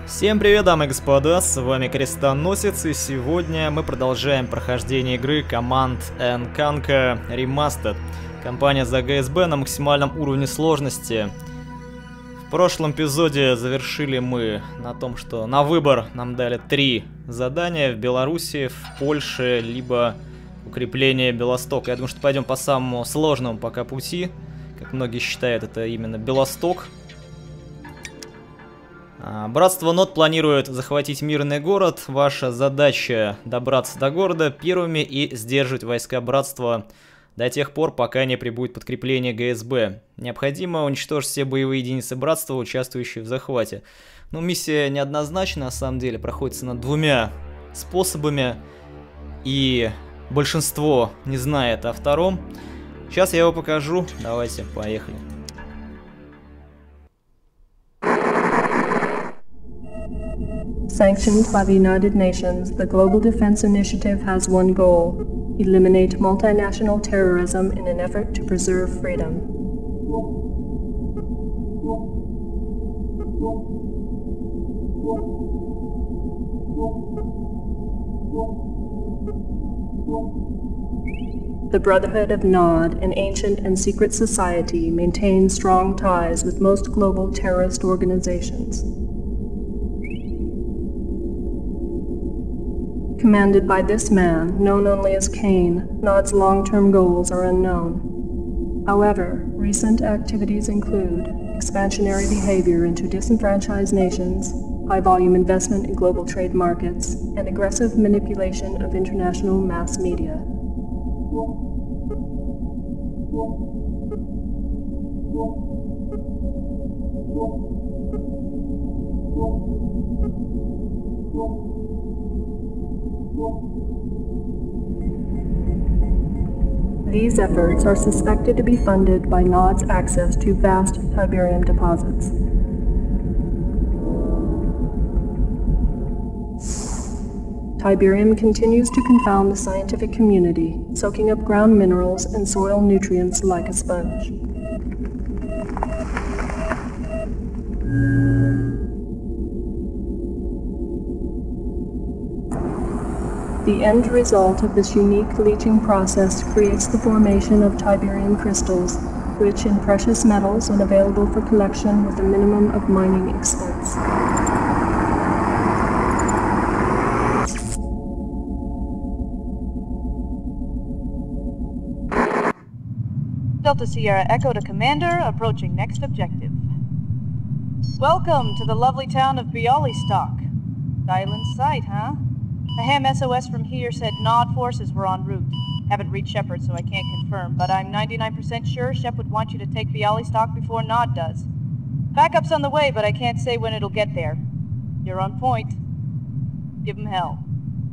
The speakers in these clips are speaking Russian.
Всем привет, дамы и господа, с вами Крестоносец, и сегодня мы продолжаем прохождение игры Command & Conquer Remastered. Компания за ГСБ на максимальном уровне сложности. В прошлом эпизоде завершили мы на том, что на выбор нам дали 3 задания в Беларуси, в Польше, либо укрепление Белостока. Я думаю, что пойдем по самому сложному пока пути. Как многие считают, это именно Белосток. Братство Нод планирует захватить мирный город. Ваша задача добраться до города первыми и сдерживать войска Братства до тех пор, пока не прибудет подкрепление ГСБ. Необходимо уничтожить все боевые единицы Братства, участвующие в захвате. Ну, миссия неоднозначна, на самом деле, проходится над 2 способами, и большинство не знает о втором. Сейчас я его покажу. Давайте, поехали. Sanctioned by the United Nations, the Global Defense Initiative has one goal: eliminate multinational terrorism in an effort to preserve freedom. The Brotherhood of Nod, an ancient and secret society, maintains strong ties with most global terrorist organizations. Commanded by this man, known only as Kane, Nod's long-term goals are unknown. However, recent activities include expansionary behavior into disenfranchised nations, high-volume investment in global trade markets, and aggressive manipulation of international mass media. These efforts are suspected to be funded by Nod's access to vast Tiberium deposits. Tiberium continues to confound the scientific community, soaking up ground minerals and soil nutrients like a sponge. The end result of this unique leaching process creates the formation of Tiberium crystals, rich in precious metals and available for collection with a minimum of mining expense. Delta Sierra Echo to Commander, approaching next objective. Welcome to the lovely town of Bialystok. Island sight, huh? A ham SOS from here said Nod forces were en route. Haven't reached Shepard, so I can't confirm, but I'm 99% sure Shep would want you to take Bialystok before Nod does. Backup's on the way, but I can't say when it'll get there. You're on point. Give 'em hell.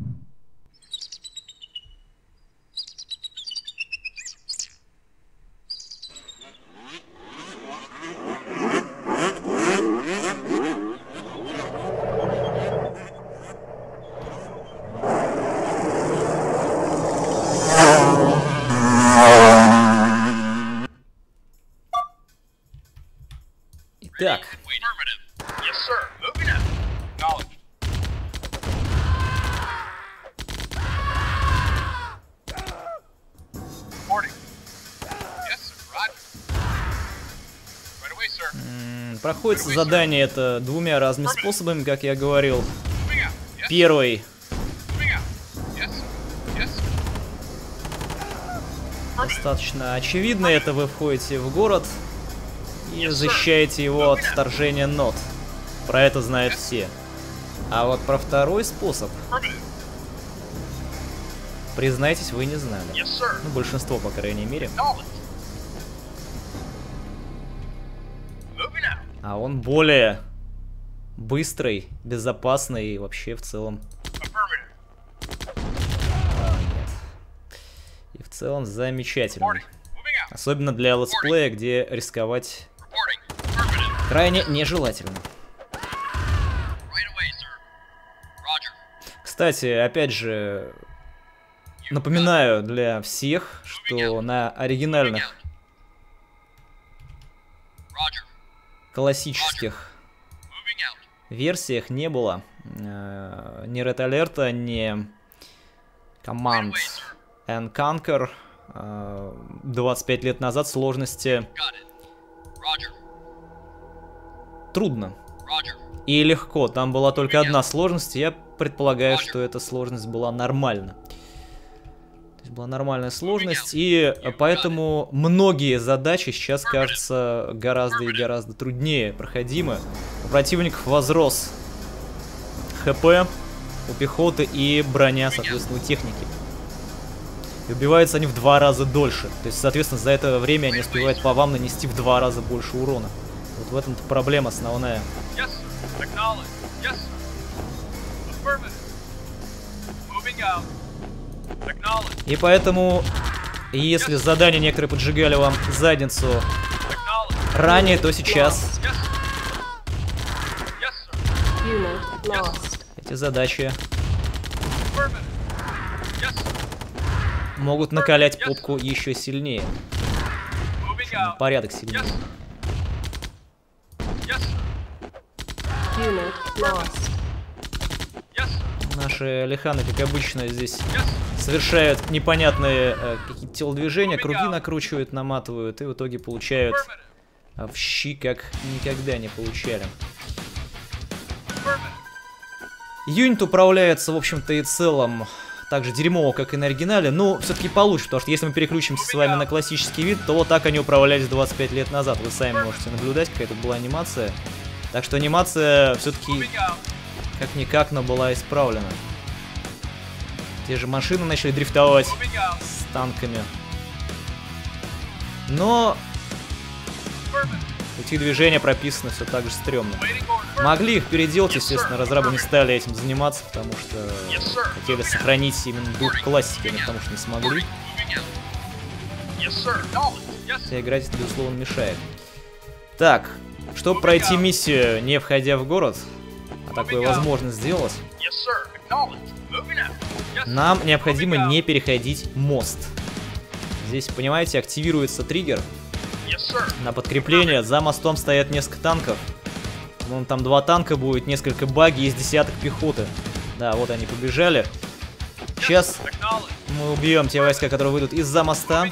Так. Yes, sir. Moving out. Acknowledged. Reporting. Yes, sir. Roger. Right away, sir. Проходится задание это 2 разными способами, как я говорил. Moving out. Yes. Первый. Moving out. Yes, sir. Yes, sir. Достаточно очевидно, это вы входите в город и защищаете его от вторжения Нод. Про это знают все. А вот про второй способ, признайтесь, вы не знали. Yes, sir. Ну, большинство, по крайней мере. Acknowledged. Moving out. А он более быстрый, безопасный и вообще в целом... Affirmative. Нет. И в целом замечательный. Reporting. Moving out. Особенно для летсплея, где рисковать Reporting. Affirmative. крайне нежелательно. Right away, sir. Roger. Кстати, опять же, напоминаю для всех, что на оригинальных Roger. классических версиях не было ни Red Alert, ни Command and Conquer 25 лет назад. Сложности трудно и легко. Там была только одна сложность. Я предполагаю, что эта сложность была нормальна. То есть была нормальная сложность, и поэтому многие задачи сейчас кажутся гораздо и гораздо труднее проходимы. У противников возрос ХП, у пехоты и броня, соответственно, у техники. И убиваются они в 2 раза дольше. То есть, соответственно, за это время они успевают по вам нанести в 2 раза больше урона. Вот в этом-то проблема основная. И поэтому, если задания некоторые поджигали вам задницу ранее, то сейчас эти задачи могут накалять попку еще сильнее. На порядок сильнее. Наши лиханы, как обычно, здесь совершают непонятные какие-то телодвижения, круги накручивают, наматывают, и в итоге получают в щи, как никогда не получали. Юнит управляется, в общем-то, и целом так же дерьмово, как и на оригинале, но все-таки получше, потому что если мы переключимся с вами на классический вид, то вот так они управлялись 25 лет назад. Вы сами можете наблюдать, какая тут была анимация. Так что анимация все-таки как-никак, но была исправлена. Те же машины начали дрифтовать с танками. Но пути движения прописаны все так же стрёмно. Могли их переделать, естественно, разрабы не стали этим заниматься, потому что хотели сохранить именно дух классики, но потому что не смогли. Хотя играть это, безусловно, мешает. Так, чтобы пройти миссию, не входя в город, а такое возможно сделать, нам необходимо не переходить мост. Здесь, понимаете, активируется триггер на подкрепление. За мостом стоят несколько танков. Вон там 2 танка будет, несколько баги, есть десяток пехоты. Да, вот они побежали. Сейчас мы убьем те войска, которые выйдут из-за моста.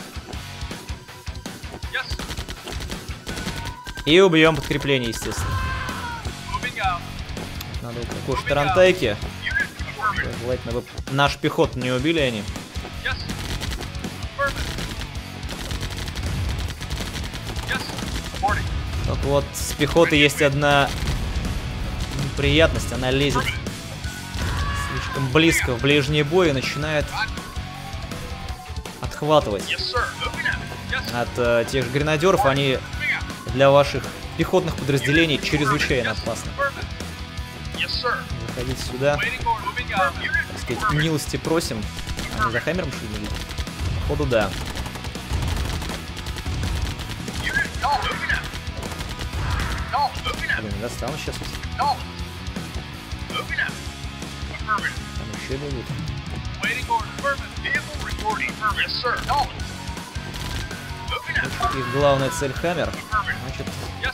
И убьем подкрепление, естественно. Надо укушать тарантайки. Желательно бы наш пехоту не убили они. Так вот, с пехотой есть одна неприятность. Она лезет слишком близко в ближний бой и начинает отхватывать от тех же гренадеров. Они для ваших пехотных подразделений чрезвычайно опасны. Заходите сюда. Так сказать, милости просим. Они за Хаммером шли? Походу, да. Блин, не достану сейчас. Там еще бегут. Их главная цель Хаммер. Значит...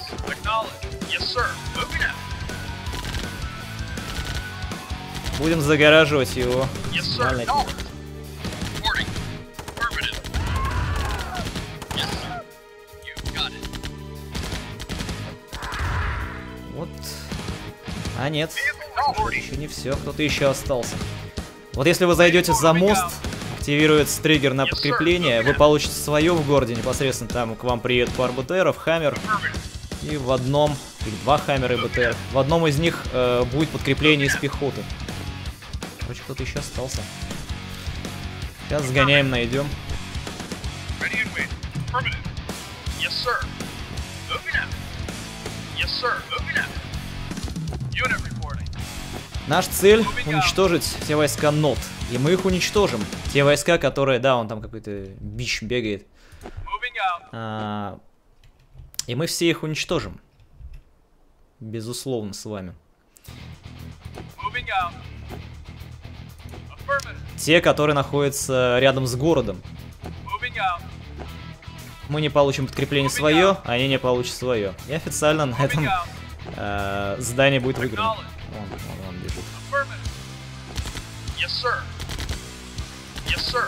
Будем загораживать его. Вот. А нет, еще не все, кто-то еще остался. Вот если вы зайдете за мост, активируется триггер на подкрепление, вы получите свое в городе, непосредственно там к вам приедут пара БТРов, Хаммер, и в одном, или 2 Хаммера и БТР, в одном из них будет подкрепление из пехоты. Короче, кто-то еще остался. Сейчас сгоняем, найдем. Наша цель — уничтожить все войска НОТ. И мы их уничтожим. Те войска, которые... Да, он там какой-то бич бегает. И мы все их уничтожим. Безусловно, с вами. Те, которые находятся рядом с городом. Мы не получим подкрепление свое, а они не получат свое. И официально на этом здание будет выиграно. Он бежит. Yes, sir. Yes, sir.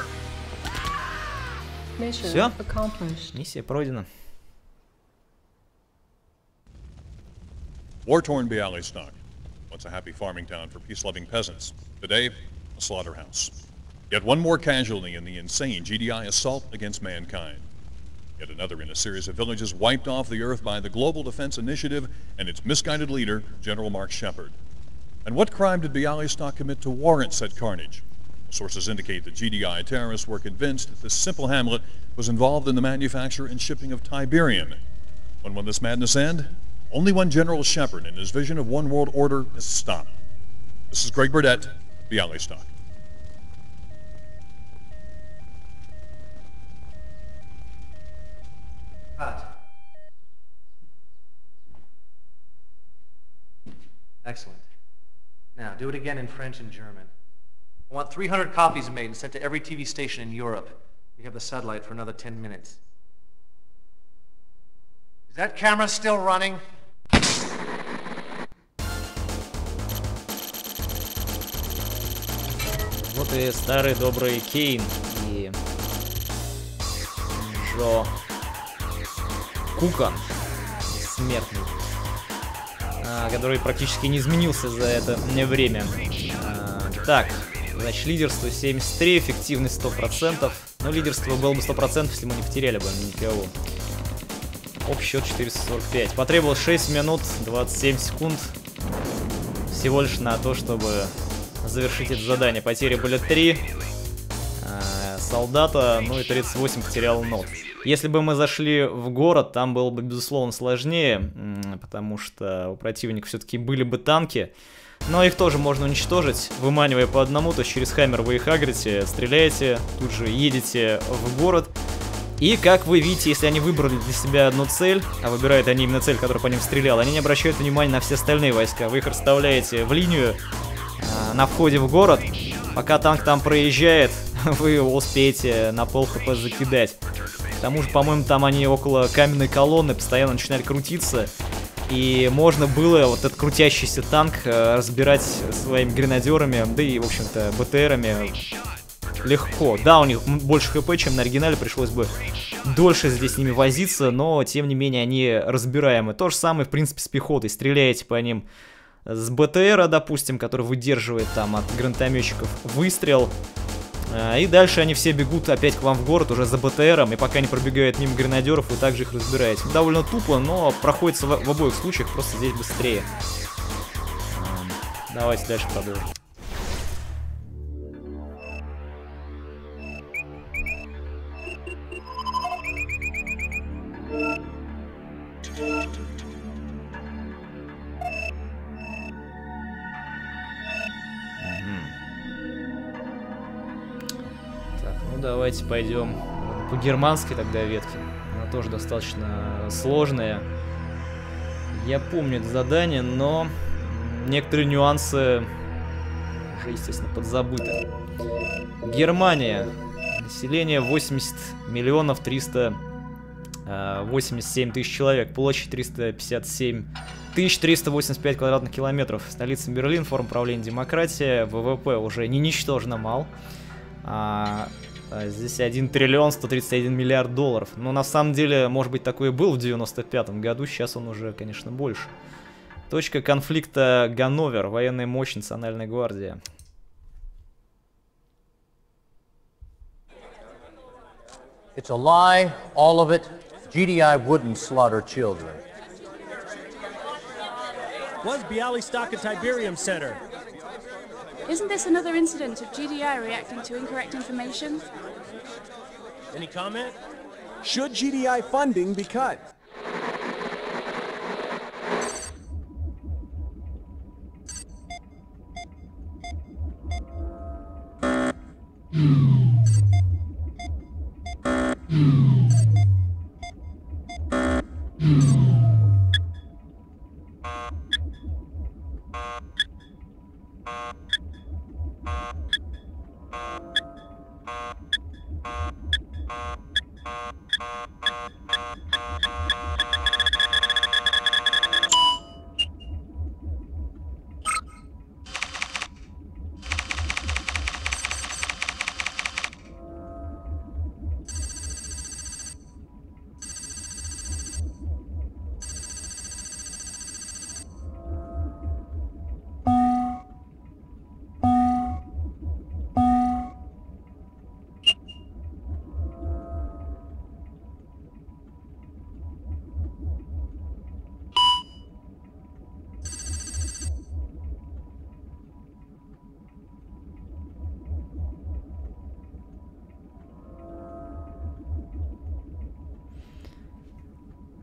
Все? Миссия пройдена. War-torn Bialystok, once a happy farming town for peace-loving peasants. Today, a slaughterhouse. Yet one more casualty in the insane GDI assault against mankind. Yet another in a series of villages wiped off the earth by the Global Defense Initiative and its misguided leader, General Mark Shepard. And what crime did Bialystok commit to warrant said carnage? Sources indicate that GDI terrorists were convinced that this simple hamlet was involved in the manufacture and shipping of Tiberium. When will this madness end? Only when General Shepard and his vision of one world order is stopped. This is Greg Burdett, Bialystok. Cut. Excellent. Now, do it again in French and German. I want 300 copies made and sent to every TV station in Europe. We have the satellite for another 10 minutes. Is that camera still running? Вот и старый добрый Кейн и Джо Кукан, смертный, который практически не изменился за это время. Так, значит, лидерство 73, эффективность 100%. Но лидерство было бы 100%, если мы не потеряли бы никого. Общий счет 445. Потребовалось 6 минут 27 секунд всего лишь на то, чтобы завершить это задание. Потери были 3 солдата, ну и 38 потерял нот. Если бы мы зашли в город, там было бы, безусловно, сложнее, потому что у противника все-таки были бы танки. Но их тоже можно уничтожить, выманивая по одному, то есть через Хаммер вы их агрите, стреляете, тут же едете в город. И, как вы видите, если они выбрали для себя одну цель, а выбирают они именно цель, которая по ним стреляла, они не обращают внимания на все остальные войска. Вы их расставляете в линию на входе в город. Пока танк там проезжает, вы его успеете на пол хп закидать. К тому же, по-моему, там они около каменной колонны постоянно начинали крутиться. И можно было вот этот крутящийся танк разбирать своими гренадерами, да и, в общем-то, БТРами легко. Да, у них больше хп, чем на оригинале, пришлось бы дольше здесь с ними возиться, но, тем не менее, они разбираемы. То же самое, в принципе, с пехотой. Стреляете по ним с БТРа, допустим, который выдерживает там от гранатометчиков выстрел. И дальше они все бегут опять к вам в город уже за БТРом, и пока не пробегают мимо гренадеров, вы также их разбираете. Довольно тупо, но проходится в обоих случаях, просто здесь быстрее. Давайте дальше продолжим. Давайте пойдем по германской тогда ветке. Она тоже достаточно сложная. Я помню это задание, но некоторые нюансы уже, естественно, подзабыты. Германия. Население 80 миллионов 387 тысяч человек. Площадь 357 385 квадратных километров. Столица Берлин, форма правления демократия. ВВП уже не ничтожно мал. Здесь 1 триллион 131 миллиард долларов. Но на самом деле, может быть, такое и был в 95-м году. Сейчас он уже, конечно, больше. Точка конфликта Ганновер. Военная мощь Национальной гвардии. It's a lie, all of it. GDI wouldn't slaughter children. Was Bialystok a Tiberium center? Isn't this another incident of GDI reacting to incorrect information? Any comment? Should GDI funding be cut?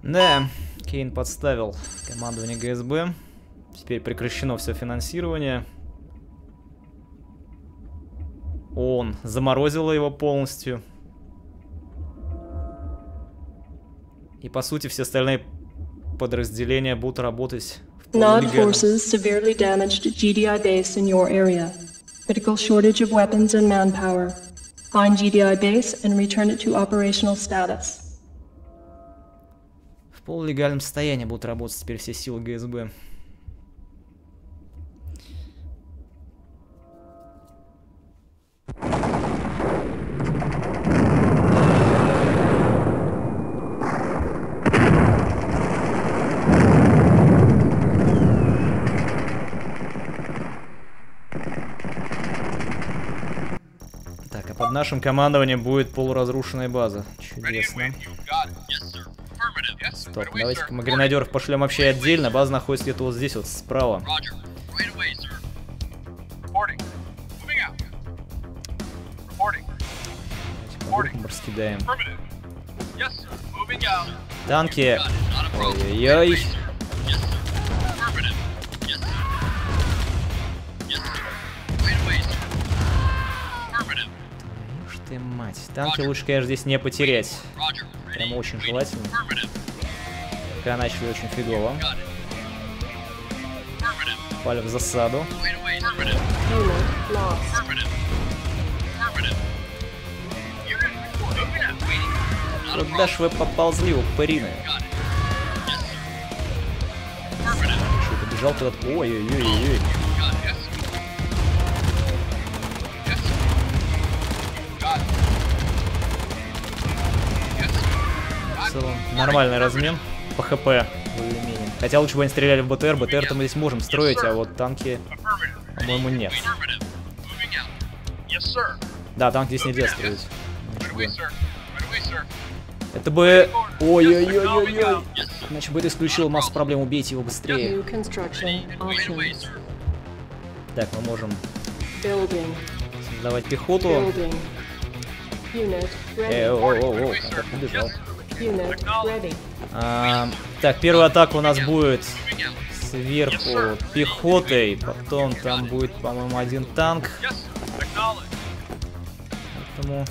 Да, Кейн подставил командование ГСБ. Теперь прекращено все финансирование. Он заморозил его полностью. И по сути все остальные подразделения будут работать в Nod полулегально. forces severely damaged GDI base in your area. Critical shortage of weapons and manpower. Find GDI base and return it to operational status. В полулегальном состоянии будут работать теперь все силы ГСБ. Так, а под нашим командованием будет полуразрушенная база. Чудесно. Стоп, давайте-ка мы гренадеров пошлем вообще отдельно. База находится где-то вот здесь вот справа. Давайте раскидаем. Танки. Ой-ой-ой. Уж ты мать. Танки лучше, конечно, здесь не потерять. Прям очень желательно. Пока начали очень фигово. Попали в засаду. Куда ж вы поползли, упырины? Что, побежал куда-то? Ой-ой-ой-ой. В целом, нормальный размен по ХП, более-менее. Хотя лучше бы они стреляли в БТР. БТР-то мы здесь можем строить, а вот танки, по-моему, нет. Да, танк здесь нельзя строить. Это бы... Ой-ой-ой-ой-ой. Иначе бы это исключило массу проблем. Убейте его быстрее. Так, мы можем создавать пехоту. О-о-о-о, как побежал. Так, первая атака у нас будет сверху пехотой. Потом там будет, по-моему, один танк. Поэтому...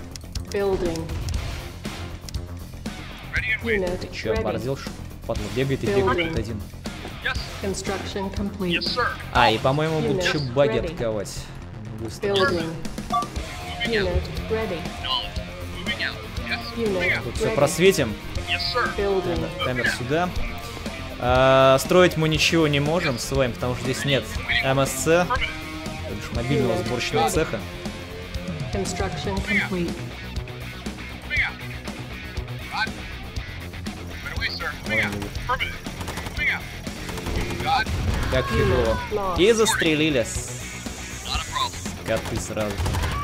Ты чё, оборзел? Падла, бегает и бегает тут один. А, и, по-моему, будут еще баги атаковать. Быстро. Тут все просветим. Камер сюда. Строить мы ничего не можем с вами, потому что здесь нет МСЦ, то бишь мобильного сборочного цеха. Как фигово. И застрелились. Коты сразу.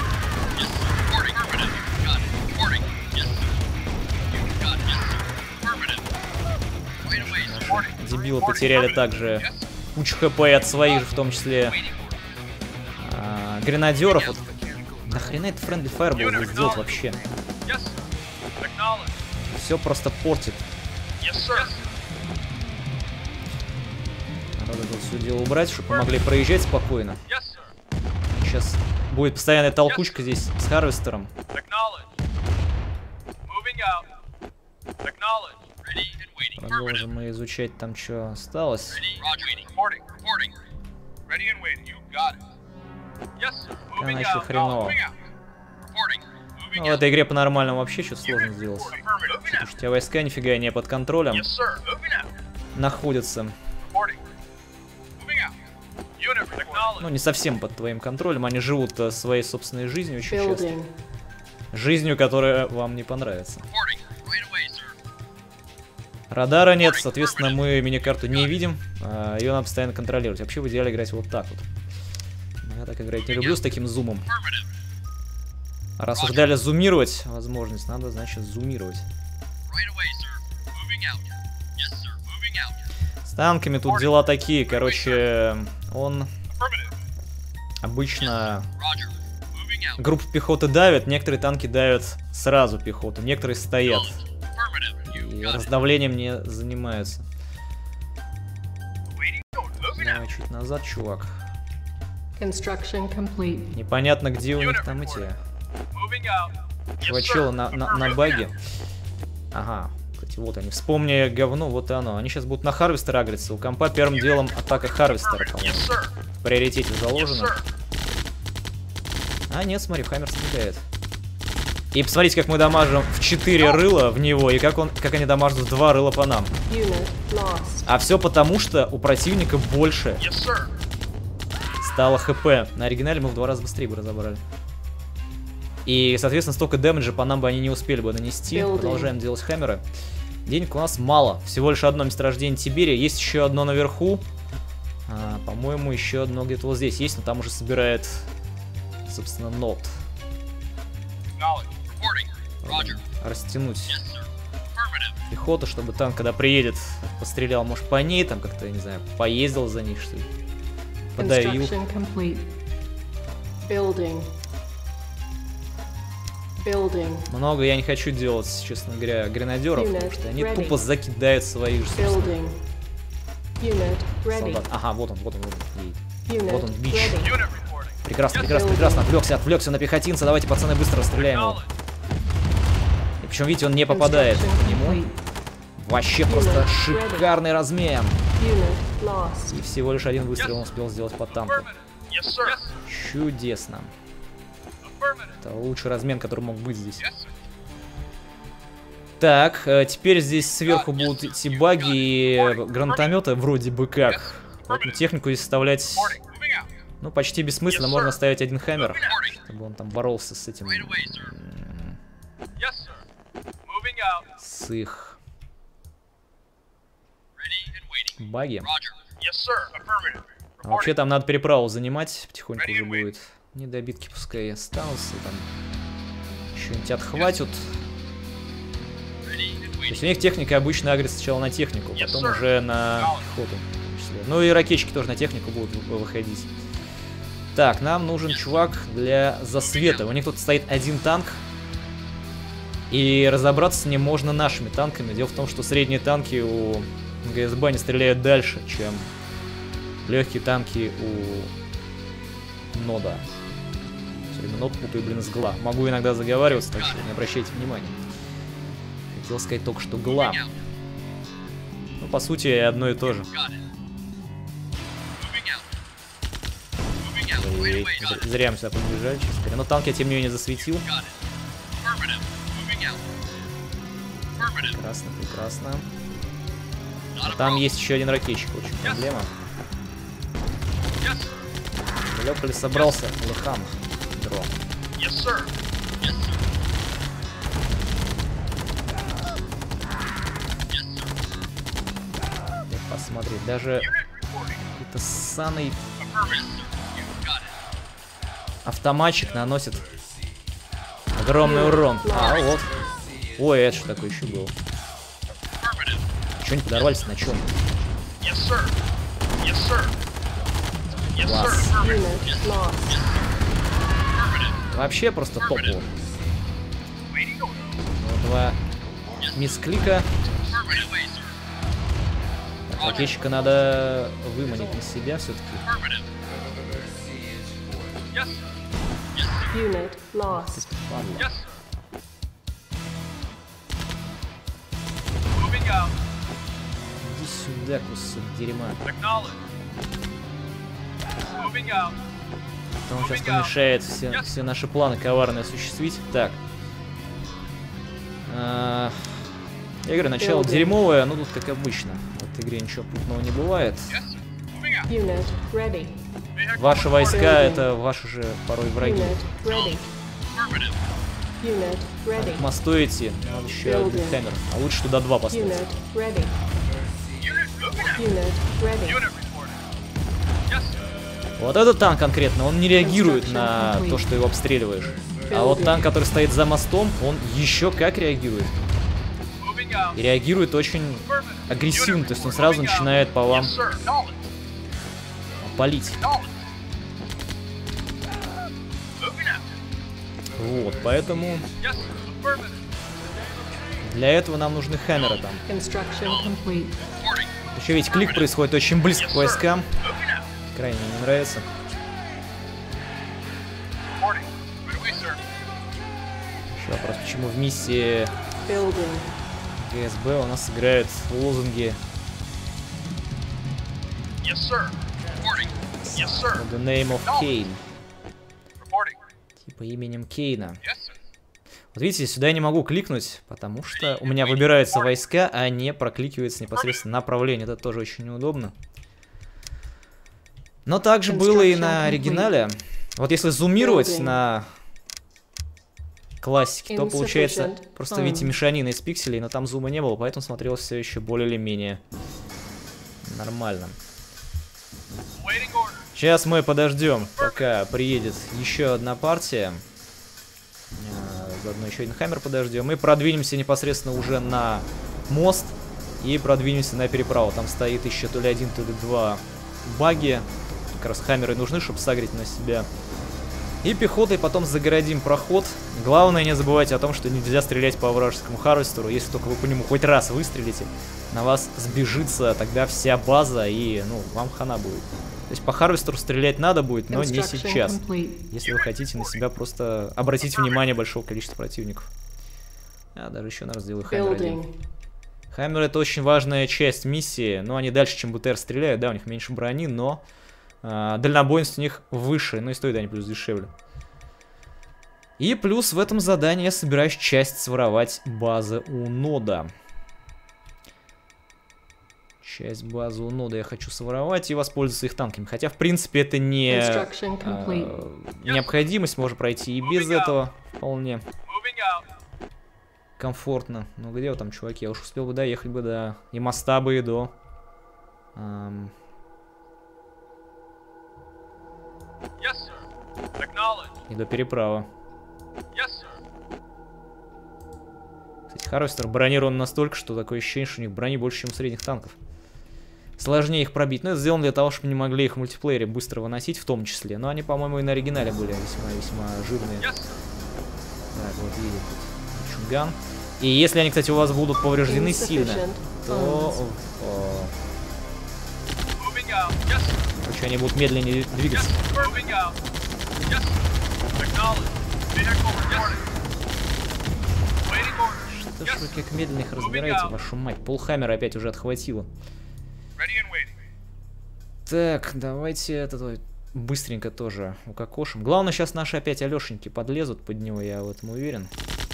Дебилы потеряли также кучу ХП от своих же, в том числе гренадеров. Вот. Нахрена это Friendly Fire было сделать вообще? Все просто портит. Надо тут все дело убрать, чтобы помогли проезжать спокойно. Сейчас будет постоянная толкучка здесь с Харвестером. Продолжим мы изучать там, что осталось. Пока начали хреново. Ну, в этой игре по-нормальному вообще что-то сложно сделать. Потому что у тебя войска нифига не под контролем находятся. Ну, не совсем под твоим контролем. Они живут своей собственной жизнью очень часто. Жизнью, которая вам не понравится. Радара нет, соответственно, мы миникарту не видим. Ее надо постоянно контролировать. Вообще в идеале играть вот так вот. Но я так играть не люблю с таким зумом. А раз уж дали зумировать возможность, надо, значит, зумировать. С танками тут дела такие, короче, он обычно группу пехоты давит, некоторые танки давят сразу пехоту, некоторые стоят. И и раздавлением не занимаются. Давай чуть назад, чувак. Непонятно, где у них там эти чувачелы на баге. Ага, кстати, вот они. Вспомни говно, вот и оно. Они сейчас будут на Харвестер агриться. У компа первым делом атака Харвестера, по-моему. В приоритете заложено. А, нет, смотри, Хаммер стреляет. И посмотрите, как мы дамажим в 4 рыла в него, и как они дамажат в 2 рыла по нам. А все потому, что у противника больше стало хп. На оригинале мы в 2 раза быстрее бы разобрали. И, соответственно, столько дэмэджа по нам бы они не успели бы нанести. Продолжаем делать хаммеры. Денег у нас мало. Всего лишь одно месторождение Тиберия. Есть еще одно наверху. По-моему, еще одно где-то вот здесь есть, но там уже собирает, собственно, нот. Растянуть пехоту, чтобы танк, когда приедет, пострелял, может, по ней, там как-то, я не знаю, поездил за ней, что ли. Подавил. Много я не хочу делать, честно говоря, гренадеров, потому что они тупо закидают своих же солдат. Ага, вот он едет. Вот он, бич. Прекрасно. Отвлекся на пехотинца. Давайте, пацаны, быстро расстреляем его. И причем, видите, он не попадает по нему. Вообще просто шикарный размен. И всего лишь один выстрел он успел сделать по танку. Чудесно. Это лучший размен, который мог быть здесь. Так, теперь здесь сверху будут идти баги и гранатометы вроде бы как. Поэтому технику здесь составлять, ну, почти бессмысленно. Можно оставить один хаммер, чтобы он там боролся с этим... с их... баги. А вообще там надо переправу занимать, потихоньку уже будет. Недобитки пускай останутся, там что-нибудь отхватят. То есть у них техника обычно агрит сначала на технику, потом уже на пехоту. Ну и ракетчики тоже на технику будут выходить. Так, нам нужен чувак для засвета. У них тут стоит один танк. И разобраться с ним можно нашими танками. Дело в том, что средние танки у ГСБ не стреляют дальше, чем легкие танки у нода. Все время нод путаю, блин, с гла. Могу иногда заговариваться, так что не обращайте внимания. Хотел сказать только что гла. Ну, по сути, одно и то же. Зря мы сюда подбежали, честно говоря. Но танк я, тем не менее, засветил. Прекрасно. Но там есть еще один ракетчик, очень проблема. Далеко ли собрался Лыхан дрон? Посмотреть, даже какой-то ссаный автоматчик наносит огромный урон. А, вот. Ой, это что такое еще было? Чё не подорвались, на чем? Класс. Вообще просто топово. Два мисклика. Ракетчика надо выманить на себя все-таки. Иди сюда, кусок дерьма. Он сейчас помешает все наши планы коварные осуществить. Так. Я говорю, начало дерьмовое, но тут как обычно. В этой игре ничего путного не бывает. Ваши войска — это ваши же порой враги. К мосту идти, надо еще один хаммер. А лучше туда два поставить. Вот этот танк конкретно, он не реагирует на то, что его обстреливаешь. А вот танк, который стоит за мостом, он еще как реагирует. И реагирует очень агрессивно, то есть он сразу начинает по вам палить. Вот, поэтому Для этого нам нужны хаммеры там. Construction complete. Еще ведь клик происходит очень близко к войскам. Крайне не нравится. Еще вопрос, почему в миссии ГСБ у нас играют лозунги The name of Kane. Типа именем Кейна. Вот видите, сюда я не могу кликнуть, потому что у меня выбираются войска, а не прокликивается непосредственно направление. Это тоже очень неудобно. Но также было и на оригинале. Вот если зумировать на классике, то получается просто, видите, мешанина из пикселей, но там зума не было, поэтому смотрелось все еще более или менее нормально. Сейчас мы подождем, пока приедет еще одна партия. Заодно еще один хаммер подождем. И продвинемся непосредственно уже на мост. И продвинемся на переправу. Там стоит еще то ли один, то ли два баги. Как раз хаммеры нужны, чтобы сагрить на себя. И пехотой потом загородим проход. Главное, не забывайте о том, что нельзя стрелять по вражескому харвестеру. Если только вы по нему хоть раз выстрелите, на вас сбежится тогда вся база, и, ну, вам хана будет. То есть по харвестеру стрелять надо будет, но не сейчас. Если вы хотите на себя просто обратить внимание большого количества противников. Я даже еще, наверное, сделаю хаммер один. Хаммер — это очень важная часть миссии. Но они дальше, чем БТР, стреляют. Да, у них меньше брони, но дальнобойность у них выше. Ну и стоят они плюс дешевле. И плюс в этом задании я собираюсь часть своровать базы у нода. Часть базы у нода я хочу своровать и воспользоваться их танками. Хотя, в принципе, это не необходимость. Можно пройти и без этого вполне комфортно. Ну где вот там, чуваки? Я уж успел бы доехать бы до... И моста бы и до... И до переправы. Кстати, Харвестер бронирован настолько, что такое ощущение, что у них брони больше, чем у средних танков. Сложнее их пробить. Но это сделано для того, чтобы не могли их в мультиплеере быстро выносить, в том числе. Но они, по-моему, и на оригинале были весьма жирные. Так, вот едет тут Чунган. И если они, кстати, у вас будут повреждены сильно, то... Короче, они будут медленнее двигаться. Что ж вы как медленно их разбираете, вашу мать. Полхаммера опять уже отхватило. Так, давайте это быстренько тоже укокошим. Главное, сейчас наши опять Алешеньки подлезут под него, я в этом уверен.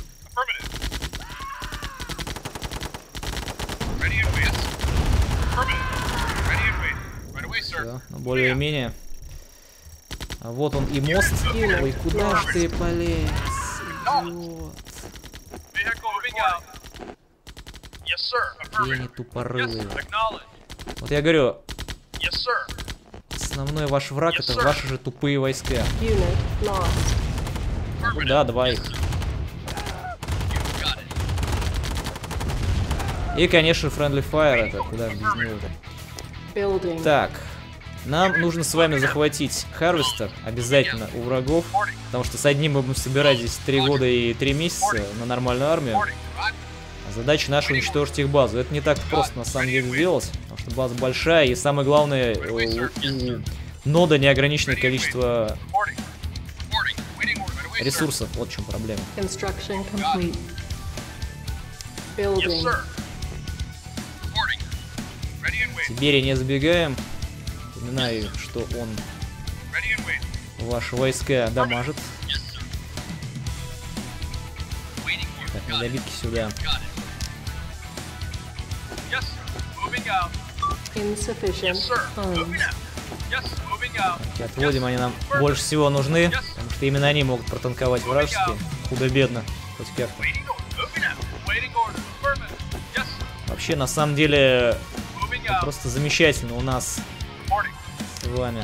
Все, ну, более-менее. А вот он и мост. Ой, куда ж ты полез? Идиот. Какие тупорылые. Вот я говорю, основной ваш враг — это ваши же тупые войска. Да, два их. И, конечно, Friendly Fire, это куда же без него-то. Так, нам нужно с вами захватить Харвестер обязательно у врагов, потому что с одним мы будем собирать здесь 3 года и 3 месяца на нормальную армию. А задача наша — уничтожить их базу. Это не так просто на самом деле сделать, потому что база большая, и самое главное, у нода неограниченное количество ресурсов. Вот в чем проблема. Сибири не забегаем. Напоминаю, что он ваши войска дамажит. Так, недобитки сюда. Так, отводим, они нам больше всего нужны, потому что именно они могут протанковать вражеские. Худо-бедно хоть как-то. Вообще, на самом деле, просто замечательно у нас с вами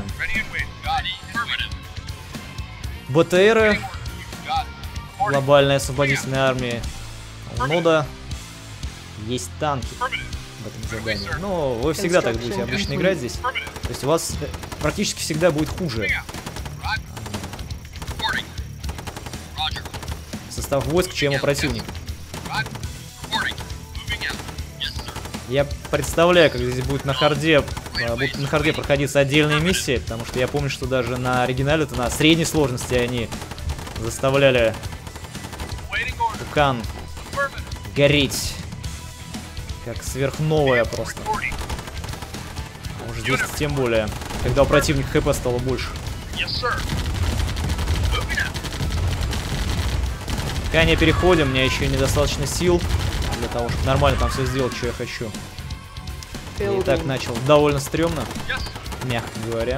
БТРы, глобальная освободительная армия. У нода есть танки в этом задании. Но вы всегда так будете обычно играть здесь. То есть у вас практически всегда будет хуже состав войск, чем у противника. Я представляю, как здесь будет на харде, будут на харде проходиться отдельные миссии, потому что я помню, что даже на оригинале-то на средней сложности они заставляли Пукан гореть, как сверхновая просто. А уж здесь тем более, когда у противника ХП стало больше. Пока не переходим, у меня еще недостаточно сил для того, чтобы нормально там все сделать, что я хочу. Я и так начал довольно стрёмно, мягко говоря.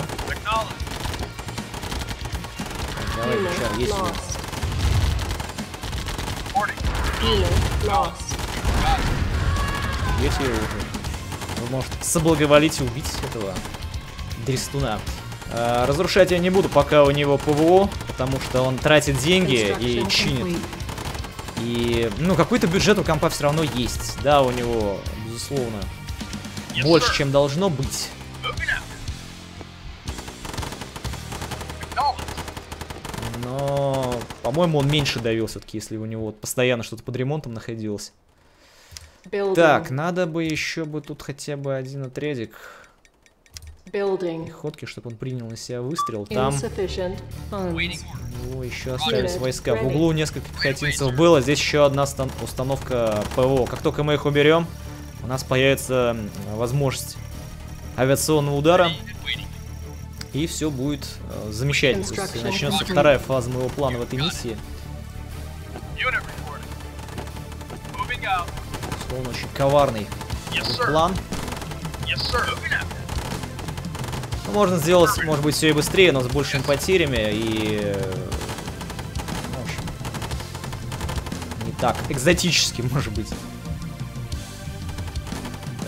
Давай, сейчас, есть его. Есть его уже. Вы, может, соблаговолите убить этого дрестуна. Разрушать я не буду, пока у него ПВО, потому что он тратит деньги и чинит. И, ну, какой-то бюджет у компа все равно есть. Да, у него, безусловно, больше, чем должно быть. Но, по-моему, он меньше давил все-таки, если у него постоянно что-то под ремонтом находилось. Так, надо бы еще бы тут хотя бы один отрядик пехотки, чтобы он принял на себя выстрел. Там еще остались войска. В углу несколько пехотинцев было. Здесь еще одна установка ПВО. Как только мы их уберем, у нас появится возможность авиационного удара. И все будет замечательно. То есть начнется вторая фаза моего плана в этой миссии. Словно очень коварный план. Ну, можно сделать, может быть, все и быстрее, но с большими потерями и, ну, в общем, не так экзотически, может быть. Да,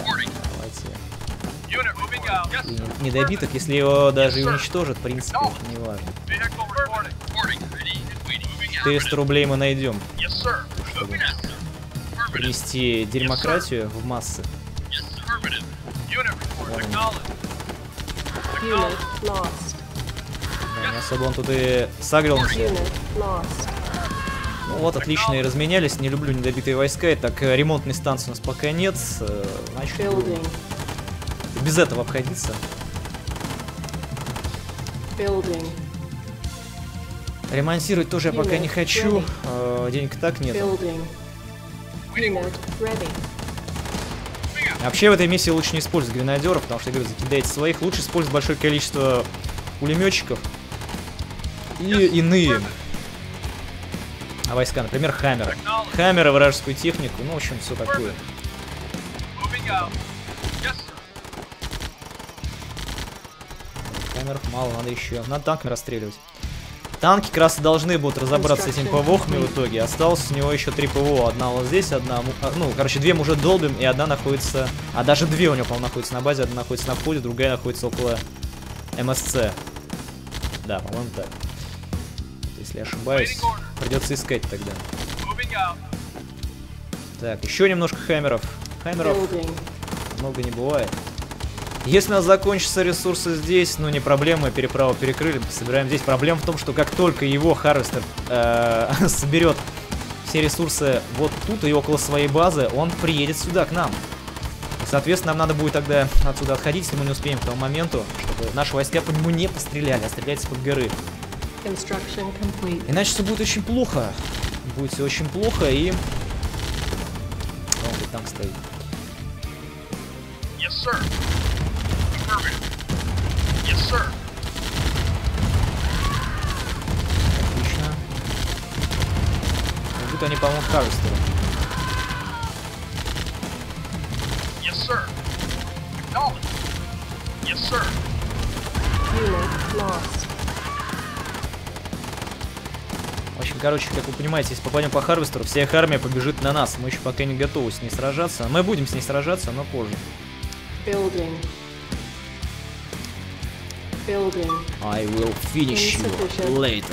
давайте. И недобиток, если его даже и уничтожат, в принципе, это не важно. 400 рублей мы найдем, чтобы привести демократию в массы. Да, не особо он тут и сагрился. Ну вот, отлично, и разменялись. Не люблю недобитые войска. Так, ремонтной станции у нас пока нет. Значит, без этого обходиться. Ремонтировать тоже я пока не хочу. Денег так нет. Вообще в этой миссии лучше не использовать гренадеров, потому что, я говорю, закидаете своих. Лучше использовать большое количество пулеметчиков и иные войска, например, хаммеры. Хаммеры, вражескую технику, ну, в общем, все такое. Хаммеров мало, надо еще. Надо танками расстреливать. Танки как раз и должны будут разобраться с этими ПВОхами в итоге. Осталось у него еще 3 ПВО. Одна вот здесь, одна... Ну, короче, 2 мы уже долбим, и одна находится... А даже 2 у него, по-моему, находятся на базе. Одна находится на входе, другая находится около МСЦ. Да, по-моему, так. Если я ошибаюсь, придется искать тогда. Так, еще немножко хаммеров. Хаммеров много не бывает. Если у нас закончатся ресурсы здесь, ну не проблема, переправу перекрыли, собираем здесь. Проблема в том, что как только его Харвестер соберет все ресурсы вот тут и около своей базы, он приедет сюда, к нам. И, соответственно, нам надо будет тогда отсюда отходить, если мы не успеем к тому моменту, чтобы наши войска по нему не постреляли, а стреляйте из-под горы. Иначе все будет очень плохо. Будет все очень плохо и... О, вот там стоит. Отлично. Как будто они помогут Харвестеру. В общем, короче, как вы понимаете, если попадем по Харвестеру, вся их армия побежит на нас. Мы еще пока не готовы с ней сражаться. Мы будем с ней сражаться, но позже. I will finish you later.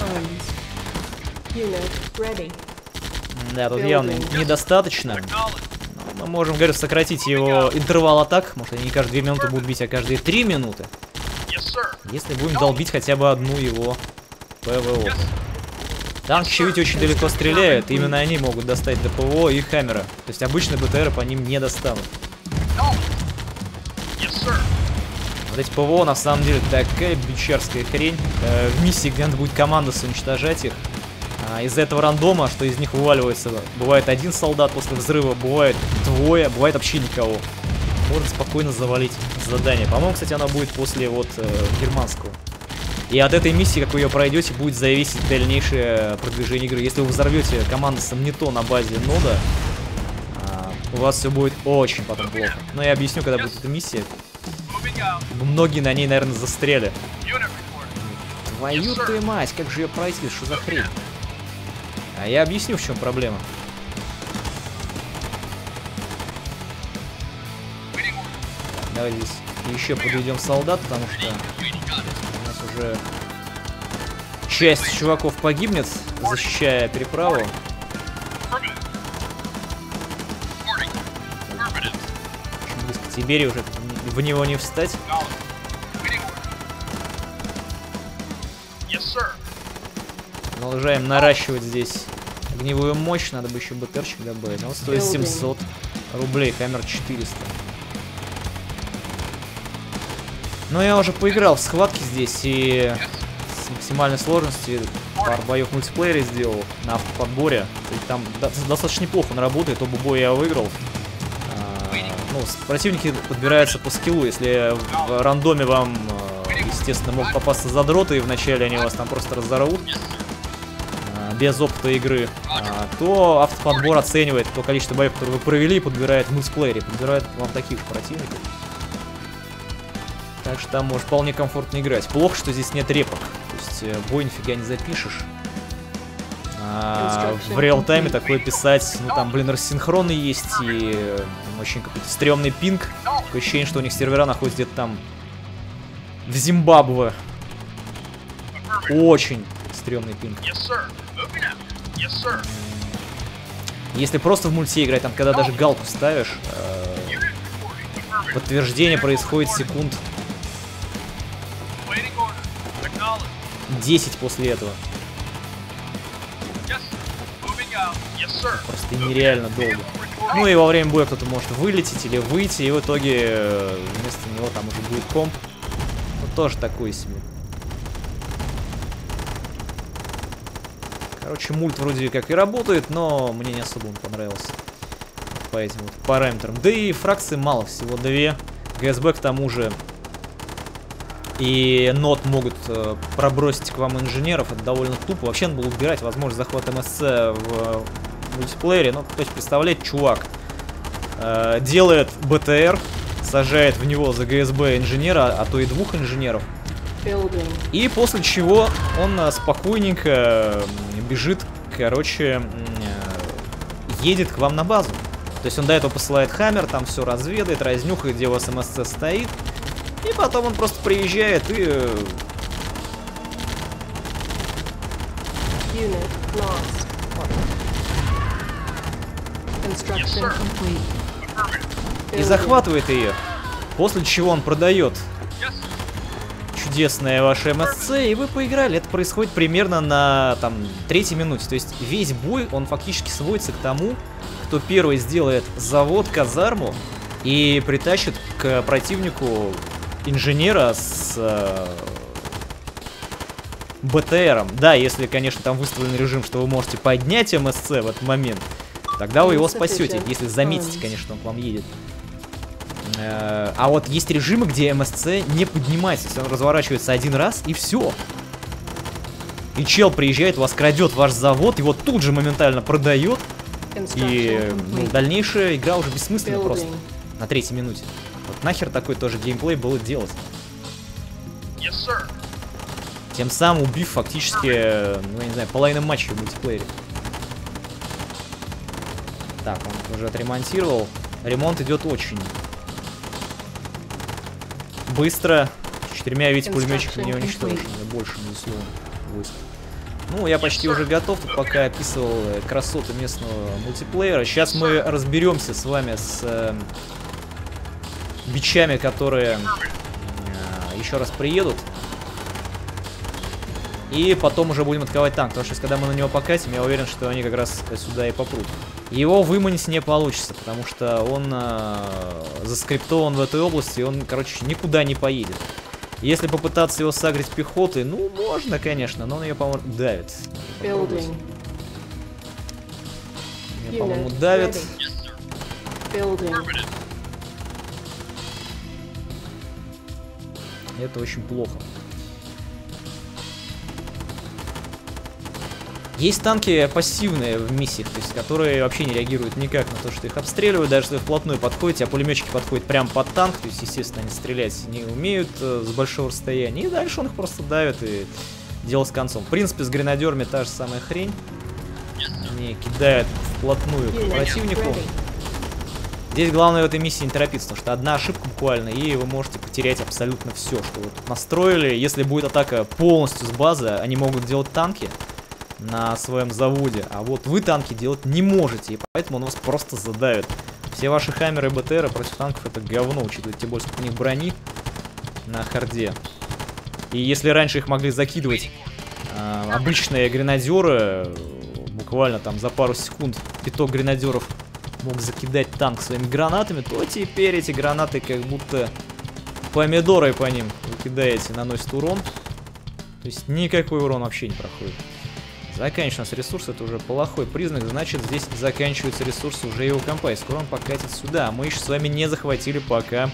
Да, тут явно недостаточно. Но мы можем, говорю, сократить его интервал атак. Может, они не каждые 2 минуты будут бить, а каждые 3 минуты. Если будем долбить хотя бы одну его ПВО. Танк еще, видите, очень далеко стреляет. Именно они могут достать до ПВО и хаммера. То есть обычные БТРы по ним не достанут. Вот эти ПВО на самом деле такая бичарская хрень. В миссии, где надо будет командос уничтожать их. Из-за этого рандома, что из них вываливается, бывает один солдат после взрыва, бывает двое, бывает вообще никого. Можно спокойно завалить задание. По-моему, кстати, оно будет после вот германского. И от этой миссии, как вы ее пройдете, будет зависеть дальнейшее продвижение игры. Если вы взорвете командосом не то на базе нода, у вас все будет очень потом плохо. Но я объясню, когда будет эта миссия. Многие на ней, наверное, застряли. Твою ты мать, как же ее пройти, что за хрень? А я объясню, в чем проблема. Давай здесь еще подведем солдат, потому что у нас уже часть чуваков погибнет, защищая переправу. Очень близко к Тибери, уже в него не встать. Продолжаем наращивать здесь огневую мощь. Надо бы еще БТРчик добавить. Он стоит 700 рублей, Хаммер 400. Но я уже поиграл в схватки здесь и с максимальной сложности пару боев в мультиплеере сделал на автоподборе. Там достаточно неплохо он работает, оба боя я выиграл. Ну, противники подбираются по скиллу. Если в рандоме вам, естественно, могут попасться задроты, и вначале они вас там просто разорвут без опыта игры, то автоподбор оценивает то количество боев, которые вы провели, и подбирает в мультиплеере, подбирает вам таких же противников. Так что там может вполне комфортно играть. Плохо, что здесь нет репок, то есть бой нифига не запишешь. В реал-тайме такое писать, ну там, блин, рассинхроны есть, и очень какой-то стрёмный пинг. Такое ощущение, что у них сервера находятся где-то там в Зимбабве. Очень стрёмный пинг. Если просто в мульти играть, там, когда даже галку ставишь, подтверждение происходит секунд 10 после этого. Просто нереально долго. Ну и во время боя кто-то может вылететь или выйти, и в итоге вместо него там уже будет комп. Ну тоже такой себе. Короче, мульт вроде как и работает, но мне не особо он понравился по этим вот параметрам. Да и фракций мало, всего 2. ГСБ к тому же и нот могут пробросить к вам инженеров, это довольно тупо. Вообще надо было убирать возможность захвата МСЦ в мультиплеере. Ну, то есть, представляете, чувак делает БТР, сажает в него за ГСБ инженера, а то и 2 инженеров. И после чего он спокойненько бежит, короче, едет к вам на базу. То есть он до этого посылает Хаммер, там все разведает, разнюхает, где у вас МСЦ стоит. И потом он просто приезжает и... И захватывает ее. После чего он продает чудесное ваше МСЦ, и вы поиграли. Это происходит примерно на там 3-й минуте. То есть весь бой, он фактически сводится к тому, кто первый сделает завод, казарму и притащит к противнику инженера с БТРом. Да, если, конечно, там выставлен режим, что вы можете поднять МСЦ в этот момент, тогда вы его спасете, если заметите, конечно, он к вам едет. А вот есть режимы, где МСЦ не поднимается, если он разворачивается один раз, и все. И чел приезжает, вас крадет ваш завод, его тут же моментально продает, и дальнейшая игра уже бессмысленна просто на 3-й минуте. Вот нахер такой тоже геймплей было делать. Тем самым убив фактически, ну я не знаю, половину матча в мультиплеере. Так, он уже отремонтировал. Ремонт идет очень быстро. 4 ведь пулеметчиками не уничтожишь. Больше, безусловно, войск. Ну, я почти уже готов. Тут пока описывал красоты местного мультиплеера. Сейчас мы разберемся с вами с бичами, которые еще раз приедут. И потом уже будем атаковать танк. Потому что когда мы на него покатим, я уверен, что они как раз сюда и попрут. Его выманить не получится, потому что он заскриптован в этой области, и он, короче, никуда не поедет. Если попытаться его сагрить пехотой, ну, можно, конечно, но он ее, по-моему, давит. Ее, по-моему, давит. Это очень плохо. Есть танки пассивные в миссиях, то есть которые вообще не реагируют никак на то, что их обстреливают, даже если вы вплотную подходите, а пулеметчики подходят прямо под танк, то есть, естественно, они стрелять не умеют с большого расстояния, и дальше он их просто давит, и дело с концом. В принципе, с гренадерами та же самая хрень. Они кидают вплотную к противнику. Здесь главное в этой миссии не торопиться, потому что одна ошибка буквально, и вы можете потерять абсолютно все, что вы тут настроили. Если будет атака полностью с базы, они могут делать танки на своем заводе, а вот вы танки делать не можете, и поэтому он вас просто задавит. Все ваши хаммеры и БТРы против танков это говно, учитывая тем более, сколько у них брони на харде. И если раньше их могли закидывать обычные гренадеры, буквально там за пару секунд пяток гренадеров мог закидать танк своими гранатами, то теперь эти гранаты как будто помидоры по ним вы кидаете, наносят урон. То есть никакой урон вообще не проходит. Заканчивается ресурс, это уже плохой признак, значит здесь заканчиваются ресурсы уже его компа, и скоро он покатит сюда. Мы еще с вами не захватили пока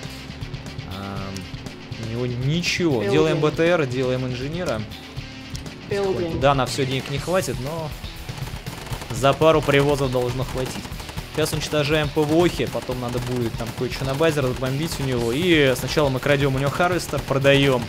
у него ничего. Делаем БТР, делаем инженера. Да, на все денег не хватит, но за пару привозов должно хватить. Сейчас уничтожаем ПВОхи, потом надо будет там кое-что на базе разбомбить у него. И сначала мы крадем у него Харвестер, продаем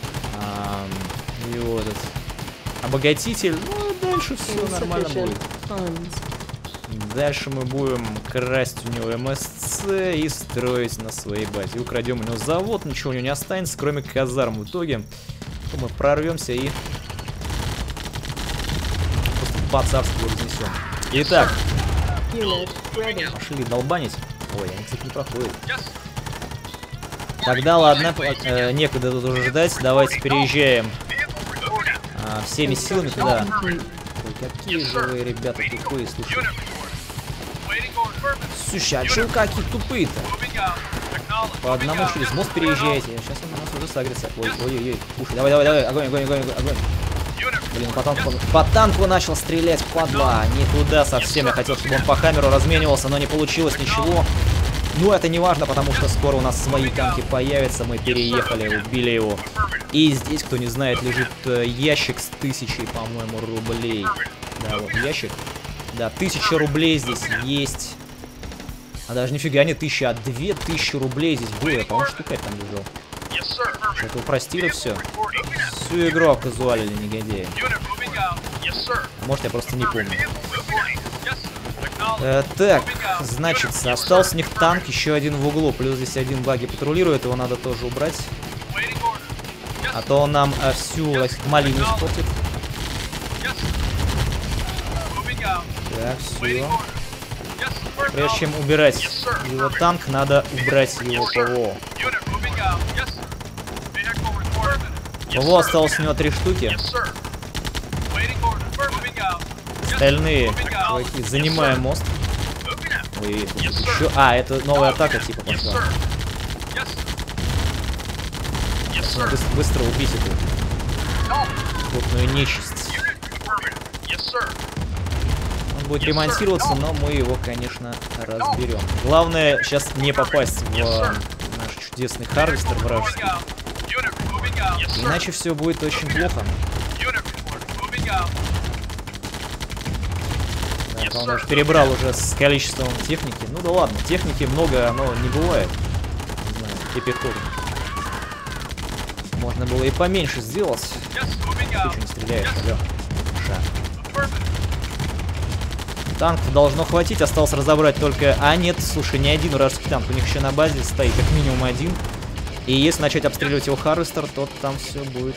его этот обогатитель. Ну, дальше все нормально будет. Дальше мы будем красть у него МСЦ и строить на своей базе. И украдем у него завод, ничего у него не останется, кроме казарм в итоге. То мы прорвемся и просто по-царству разнесем. Итак, пошли долбанить. Ой, они, кстати, не проходят. Тогда ладно, некогда тут уже ждать. Давайте переезжаем всеми силами туда. Ой, какие же вы, ребята, тупые, слушай. Слушай, а чё какие тупые-то? По одному через мост переезжаете. Сейчас он на нас уже сагрится. Ой-ой-ой. Слушай, давай, огонь. Блин, по танку начал стрелять, падла. Не туда совсем. Я хотел, чтобы он по хаммеру разменивался, но не получилось ничего. Ну, это не важно, потому что скоро у нас свои танки появятся. Мы переехали, убили его. И здесь, кто не знает, лежит ящик с 1000, по-моему, рублей. Да, вот ящик. Да, 1000 рублей здесь есть. А даже нифига не 1000, а 2000 рублей здесь было. Я, по-моему, штука там лежал. Что-то упростили все. Всю игру оказуалили, негодяи. А может, я просто не помню. Так, значит, остался у них танк, еще один в углу. Плюс здесь один баги патрулирует, его надо тоже убрать. А то он нам всю малину испортит. Так, все. Прежде чем убирать его танк, надо убрать его ПВО. ПВО осталось у него 3 штуки. Остальные чуваки, занимаем мост. Ой, еще... А, это новая атака типа пошла. Быстро убить эту крупную нечисть. Он будет ремонтироваться, но мы его, конечно, разберем. Главное сейчас не попасть в наш чудесный Харвестер вражеский. Иначе все будет очень плохо. Да, он уже перебрал уже с количеством техники. Ну да ладно, техники много, но не бывает. Не знаю, где пехоты. Можно было и поменьше сделать. Ты что не стреляешь, алё? Танк должно хватить, осталось разобрать только... А нет, слушай, не один вражеский танк, у них еще на базе стоит как минимум один. И если начать обстреливать его Харвестер, то там все будет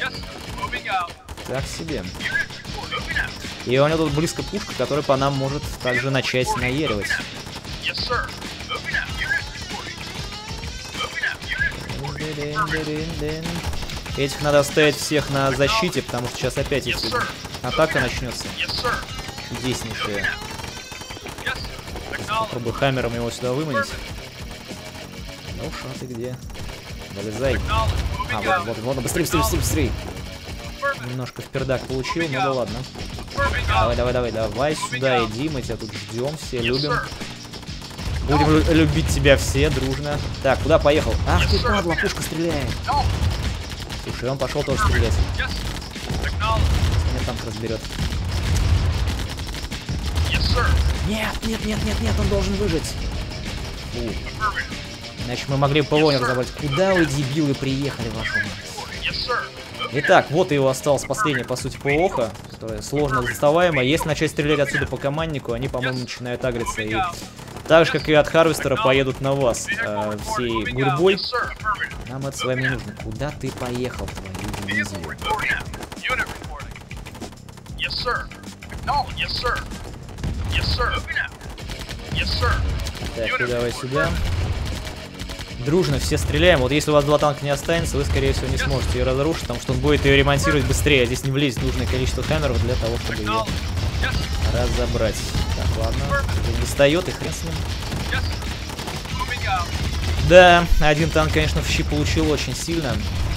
так себе. И у него тут близко пушка, которая по нам может также начать наеривать. Этих надо оставить всех на защите, потому что сейчас опять если атака начнется. Чудеснейшая. Попробую хаммером его сюда выманить. Ну, а ты где? Вылезай. А, вот, быстрее. Немножко в пердак получил, ну да ладно. Давай сюда иди, мы тебя тут ждем, все любим. Будем любить тебя все дружно. Так, куда поехал? Ах ты, падла, пушка стреляет. Слушай, он пошел тоже стрелять. Меня танк разберет. Нет, он должен выжить. Фу. Иначе мы могли бы ПВО не разобрать. Куда вы, дебилы, приехали, вашу мать? Итак, вот и его осталось последнее, по сути, ПОХа, которое сложно доставаемое. Если начать стрелять отсюда по команднику, они, по-моему, начинают агриться. И так же, как и от Харвестера, поедут на вас всей гурьбой. Нам это с вами не нужно. Куда ты поехал, твою дивизию? Так, ты давай сюда. Дружно все стреляем. Вот если у вас 2 танка не останется, вы, скорее всего, не сможете ее разрушить, потому что он будет ее ремонтировать быстрее. А здесь не влезет нужное количество хаммеров для того, чтобы ее разобрать. Так, ладно. Достает и хрен с ним. Да, один танк, конечно, в щи получил очень сильно.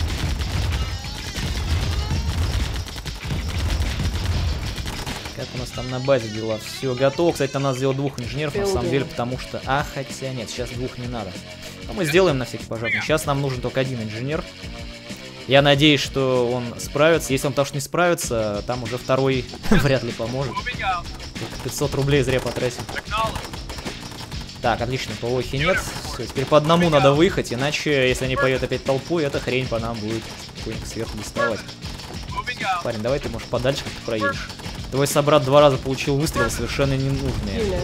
Как у нас там на базе дела? Все готово. Кстати, нам надо сделать 2 инженеров, на самом деле, потому что... А, хотя нет, сейчас 2 не надо. Но мы сделаем на всякий пожарный. Сейчас нам нужен только 1 инженер. Я надеюсь, что он справится. Если он потому что не справится, там уже 2-й вряд ли поможет. 500 рублей зря потратил. Так, отлично, ПВОхи нет. Все, теперь по одному надо выехать, иначе, если они поедут опять толпой, эта хрень по нам будет какой-нибудь сверху доставать. Парень, давай ты, может, подальше как-то проедешь. Твой собрат 2 раза получил выстрелы совершенно ненужные.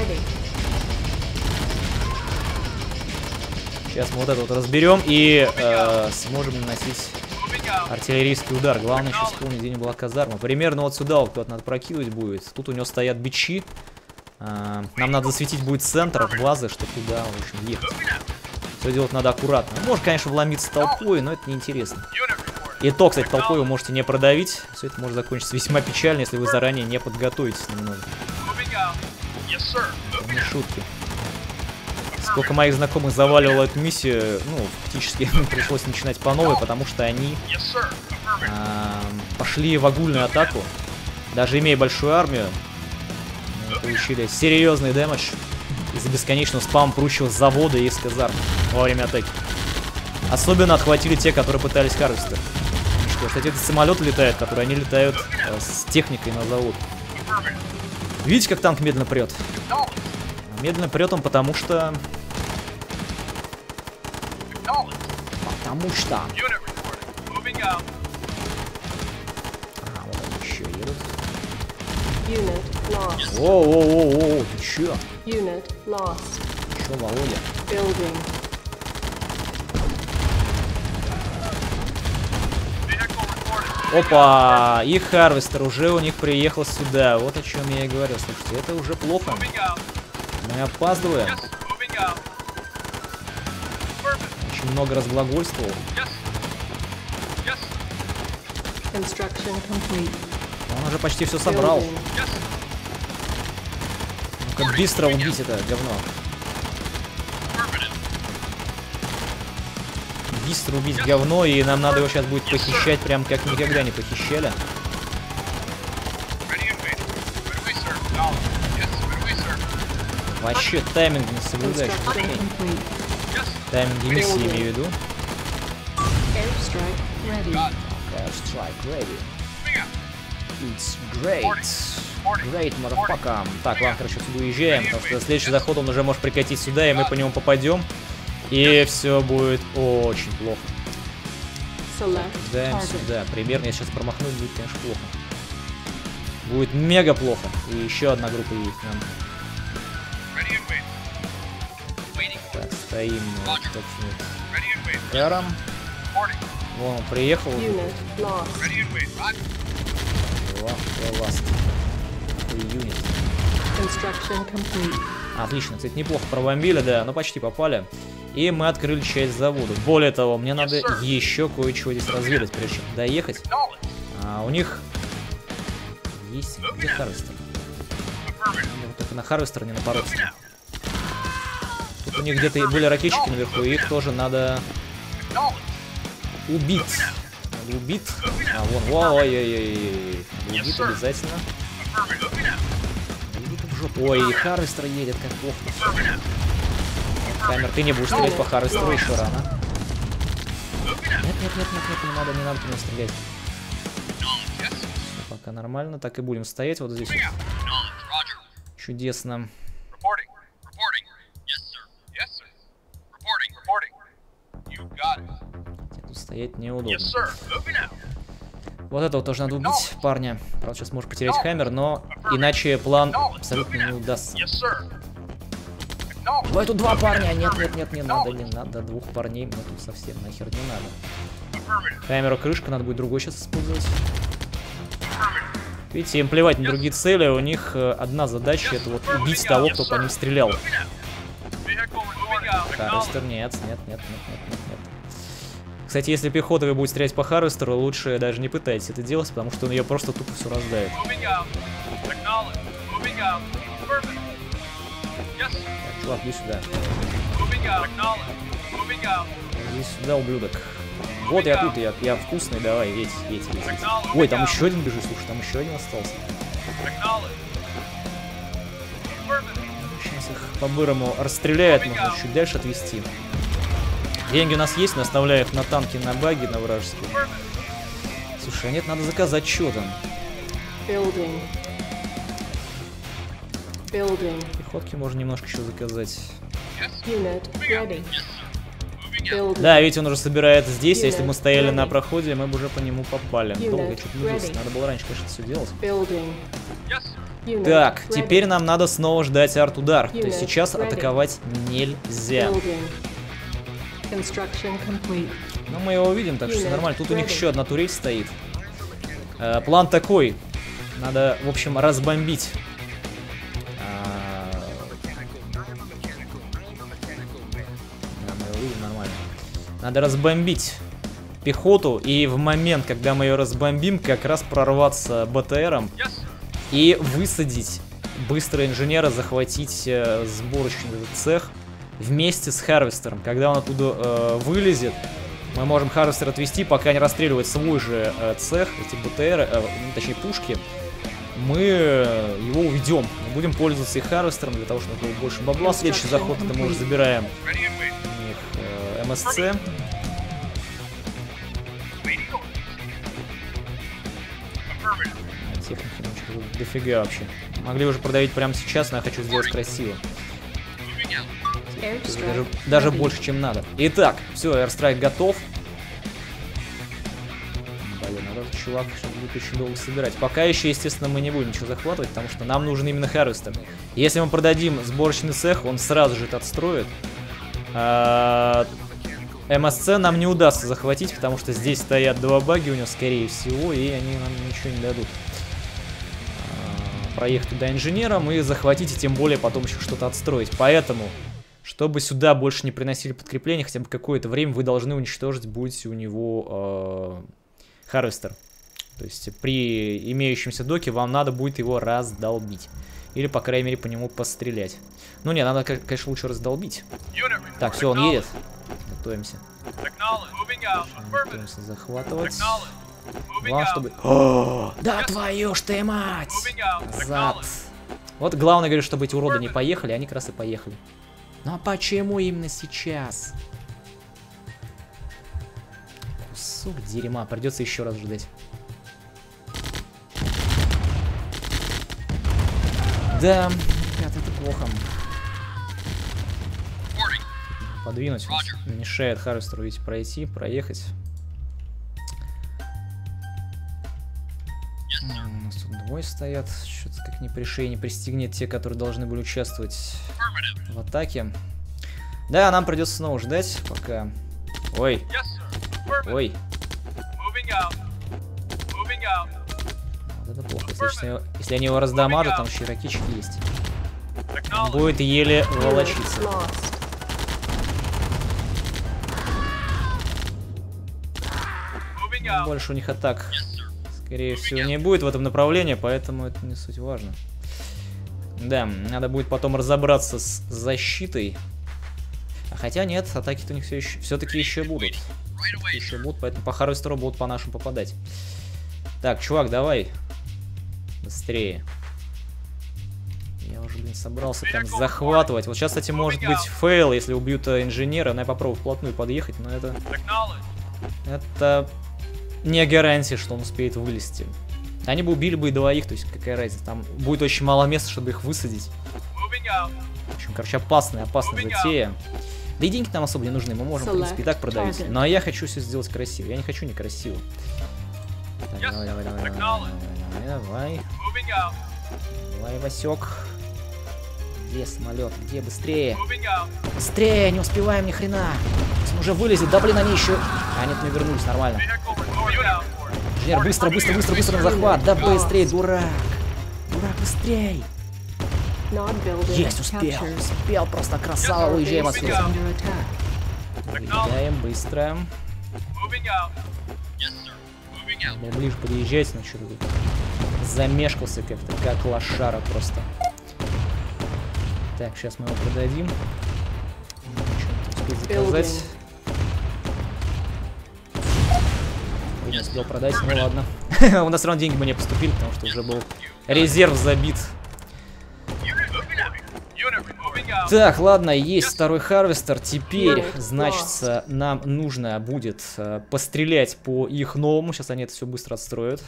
Сейчас мы вот это вот разберем и сможем наносить артиллерийский удар. Главное сейчас вспомнить, где не была казарма. Примерно вот сюда вот куда-то надо прокидывать будет. Тут у него стоят бичи. Нам надо засветить будет центр от базы, чтобы туда, в общем, ехать. Все делать надо аккуратно. Может, конечно, вломиться толпой, но это неинтересно. И то, кстати, толпой вы можете не продавить. Все это может закончиться весьма печально, если вы заранее не подготовитесь немного. Это не шутки. Сколько моих знакомых заваливало эту миссию, ну, фактически пришлось начинать по новой, потому что они пошли в огульную атаку. Даже имея большую армию, получили серьезный дэмэдж из-за бесконечного спама прущего с завода и из казарм во время атаки. Особенно отхватили те, которые пытались Харвестер. Кстати, это самолеты летают, которые они летают с техникой на завод. Видите, как танк медленно прет? Медленно прет он, потому что... Ага, вот они еще едут. Воу, ты чё? Чё, Володя? Опа! И Харвестер уже у них приехал сюда. Вот о чем я и говорил. Слушайте, это уже плохо. Мы опаздываем. Очень много разглагольствовал. Он уже почти все собрал. Ну-ка, быстро убить это говно. Быстро убить говно, и нам надо его сейчас будет похищать, прям как никогда не похищали. Вообще тайминг не соблюдаешь. Тайминг миссии имею в виду. Airstrike ready. It's great. Great, motherfucker. Так, ладно, короче, отсюда уезжаем, потому что следующий заход он уже может прикатить сюда, и мы по нему попадем. И все будет очень плохо. Даем сюда. Примерно, я сейчас промахнусь, будет, конечно, плохо. Будет мега плохо. И еще одна группа едет к нам. Так, стоим рядом. Вон он приехал. Отлично, кстати, неплохо пробомбили, да, но почти попали. И мы открыли часть завода. Более того, мне надо еще кое-чего здесь разведать, прежде чем доехать. У них есть... Где Харвестер? Только на Харвестер не напороться. У них где-то были ракетчики наверху, и их тоже надо убить. Надо убить. А, вон, ой-ой-ой. Убить обязательно. В жопу. Ой, и Харвестер едет, как плохо. Камер, ты не будешь стрелять по Харвестеру, еще рано. Нет, не надо по нему стрелять. Пока нормально, так и будем стоять вот здесь. Чудесно. Тут стоять неудобно. Вот этого тоже надо убить, парня. Правда, сейчас может потерять Хаммер, но иначе план абсолютно не удастся. Ой, тут два парня. Нет, не надо двух парней. Мне тут совсем нахер не надо. Хаммеру крышка, надо будет другой сейчас использовать. Видите, им плевать на другие цели, у них одна задача — это вот убить того, кто по ним стрелял. Харвестер, нет. Кстати, если пехота вы будете стрелять по Харвестеру, лучше даже не пытайтесь это делать, потому что он ее просто тупо все раздавит. Так, чувак, иди сюда. Иди сюда, ублюдок. Вот я тут, я вкусный, давай, едь. Ой, там еще один бежит, слушай, там еще один остался. Сейчас их по-бырому расстреляют, можно чуть дальше отвести. Деньги у нас есть, но оставляю их на танки, на баги, на вражеские. Слушай, а нет, надо заказать что там. Пехотки можно немножко еще заказать. Да, видите, он уже собирает здесь, а если бы мы стояли на проходе, мы бы уже по нему попали. Долго что-то мучился, надо было раньше, конечно, все делать. Так, теперь нам надо снова ждать арт-удар. То есть сейчас атаковать нельзя. Но мы его увидим, так что нормально. Тут у них еще одна турель стоит. План такой. Надо, в общем, разбомбить. Надо разбомбить пехоту, и в момент, когда мы ее разбомбим, как раз прорваться БТРом и высадить быстро инженера, захватить сборочный цех вместе с Харвестером. Когда он оттуда вылезет, мы можем Харвестер отвести, пока не расстреливать свой же цех, эти БТРы, точнее пушки. Мы его уведем. Мы будем пользоваться и Харвестером для того, чтобы было больше бабла. Следующий заход это мы уже забираем у них МСЦ. Техники дофига вообще. Могли уже продавить прямо сейчас, но я хочу сделать красиво. Даже больше, чем надо. Итак, все, Airstrike готов. Блин, этот чувак сейчас будет еще долго собирать. Пока еще, естественно, мы не будем ничего захватывать, потому что нам нужен именно Харвестер. Если мы продадим сборочный цех, он сразу же это отстроит. МСЦ нам не удастся захватить, потому что здесь стоят два баги у него, скорее всего, и они нам ничего не дадут. Проехать туда инженером и захватить, и тем более потом еще что-то отстроить. Поэтому, чтобы сюда больше не приносили подкрепления, хотя бы какое-то время вы должны уничтожить будете у него Харвестер. То есть при имеющемся доке вам надо будет его раздолбить. Или, по крайней мере, по нему пострелять. Ну не, надо, конечно, лучше раздолбить. Так, все, он едет. Готовимся. Готовимся захватывать. Главное, чтобы... О, да твою ж ты мать! Зад. Вот главное, говорю, чтобы эти уроды не поехали, они как раз и поехали. Ну а почему именно сейчас? Кусок дерьма, придется еще раз ждать. Да, ребят, это плохо. Подвинуть мешает Харвестеру, видите, пройти, проехать. У нас тут двое стоят. Что-то как не пришей, не пристегнет те, которые должны были участвовать в атаке. Да, нам придется снова ждать, пока... Ой. Ой. Вот это плохо. Если они его раздамажат, там еще и ракетчики есть. Он будет еле волочиться. Больше у них атак, скорее всего, не будет в этом направлении, поэтому это не суть важно. Да, надо будет потом разобраться с защитой. Хотя нет, атаки-то у них все-таки еще будут. Еще будут, поэтому по Харвестеру будут по нашим попадать. Так, чувак, давай. Быстрее. Я уже, блин, собрался там захватывать. Вот сейчас, кстати, может быть фейл, если убьют инженера. Но я попробую вплотную подъехать, но это не гарантия, что он успеет вылезти. Они бы убили бы и двоих, то есть какая разница. Там будет очень мало места, чтобы их высадить. В общем, короче, опасная затея. Да и деньги нам особо не нужны, мы можем, в принципе, и так продавить. Но я хочу все сделать красиво. Я не хочу некрасиво. Так, давай. Давай, Васек. Где самолет? Где? Быстрее. Быстрее, не успеваем ни хрена. Он уже вылезет. Да блин, они еще... А, нет, не вернулись, нормально. Инженер, быстро на захват. Да быстрее, дурак. Дурак, быстрей. Есть, успел просто, красава, уезжаем отсюда. Выезжаем быстро. Ближе подъезжать, ну что тут замешкался как-то, как лошара просто. Так, сейчас мы его продадим. Что-то успеть заказать. Не успел продать, ну ладно. У нас все равно деньги бы не поступили, потому что уже был резерв забит. Так, ладно, есть второй Харвестер. Теперь, значит, нам нужно будет пострелять по их новому. Сейчас они это все быстро отстроят.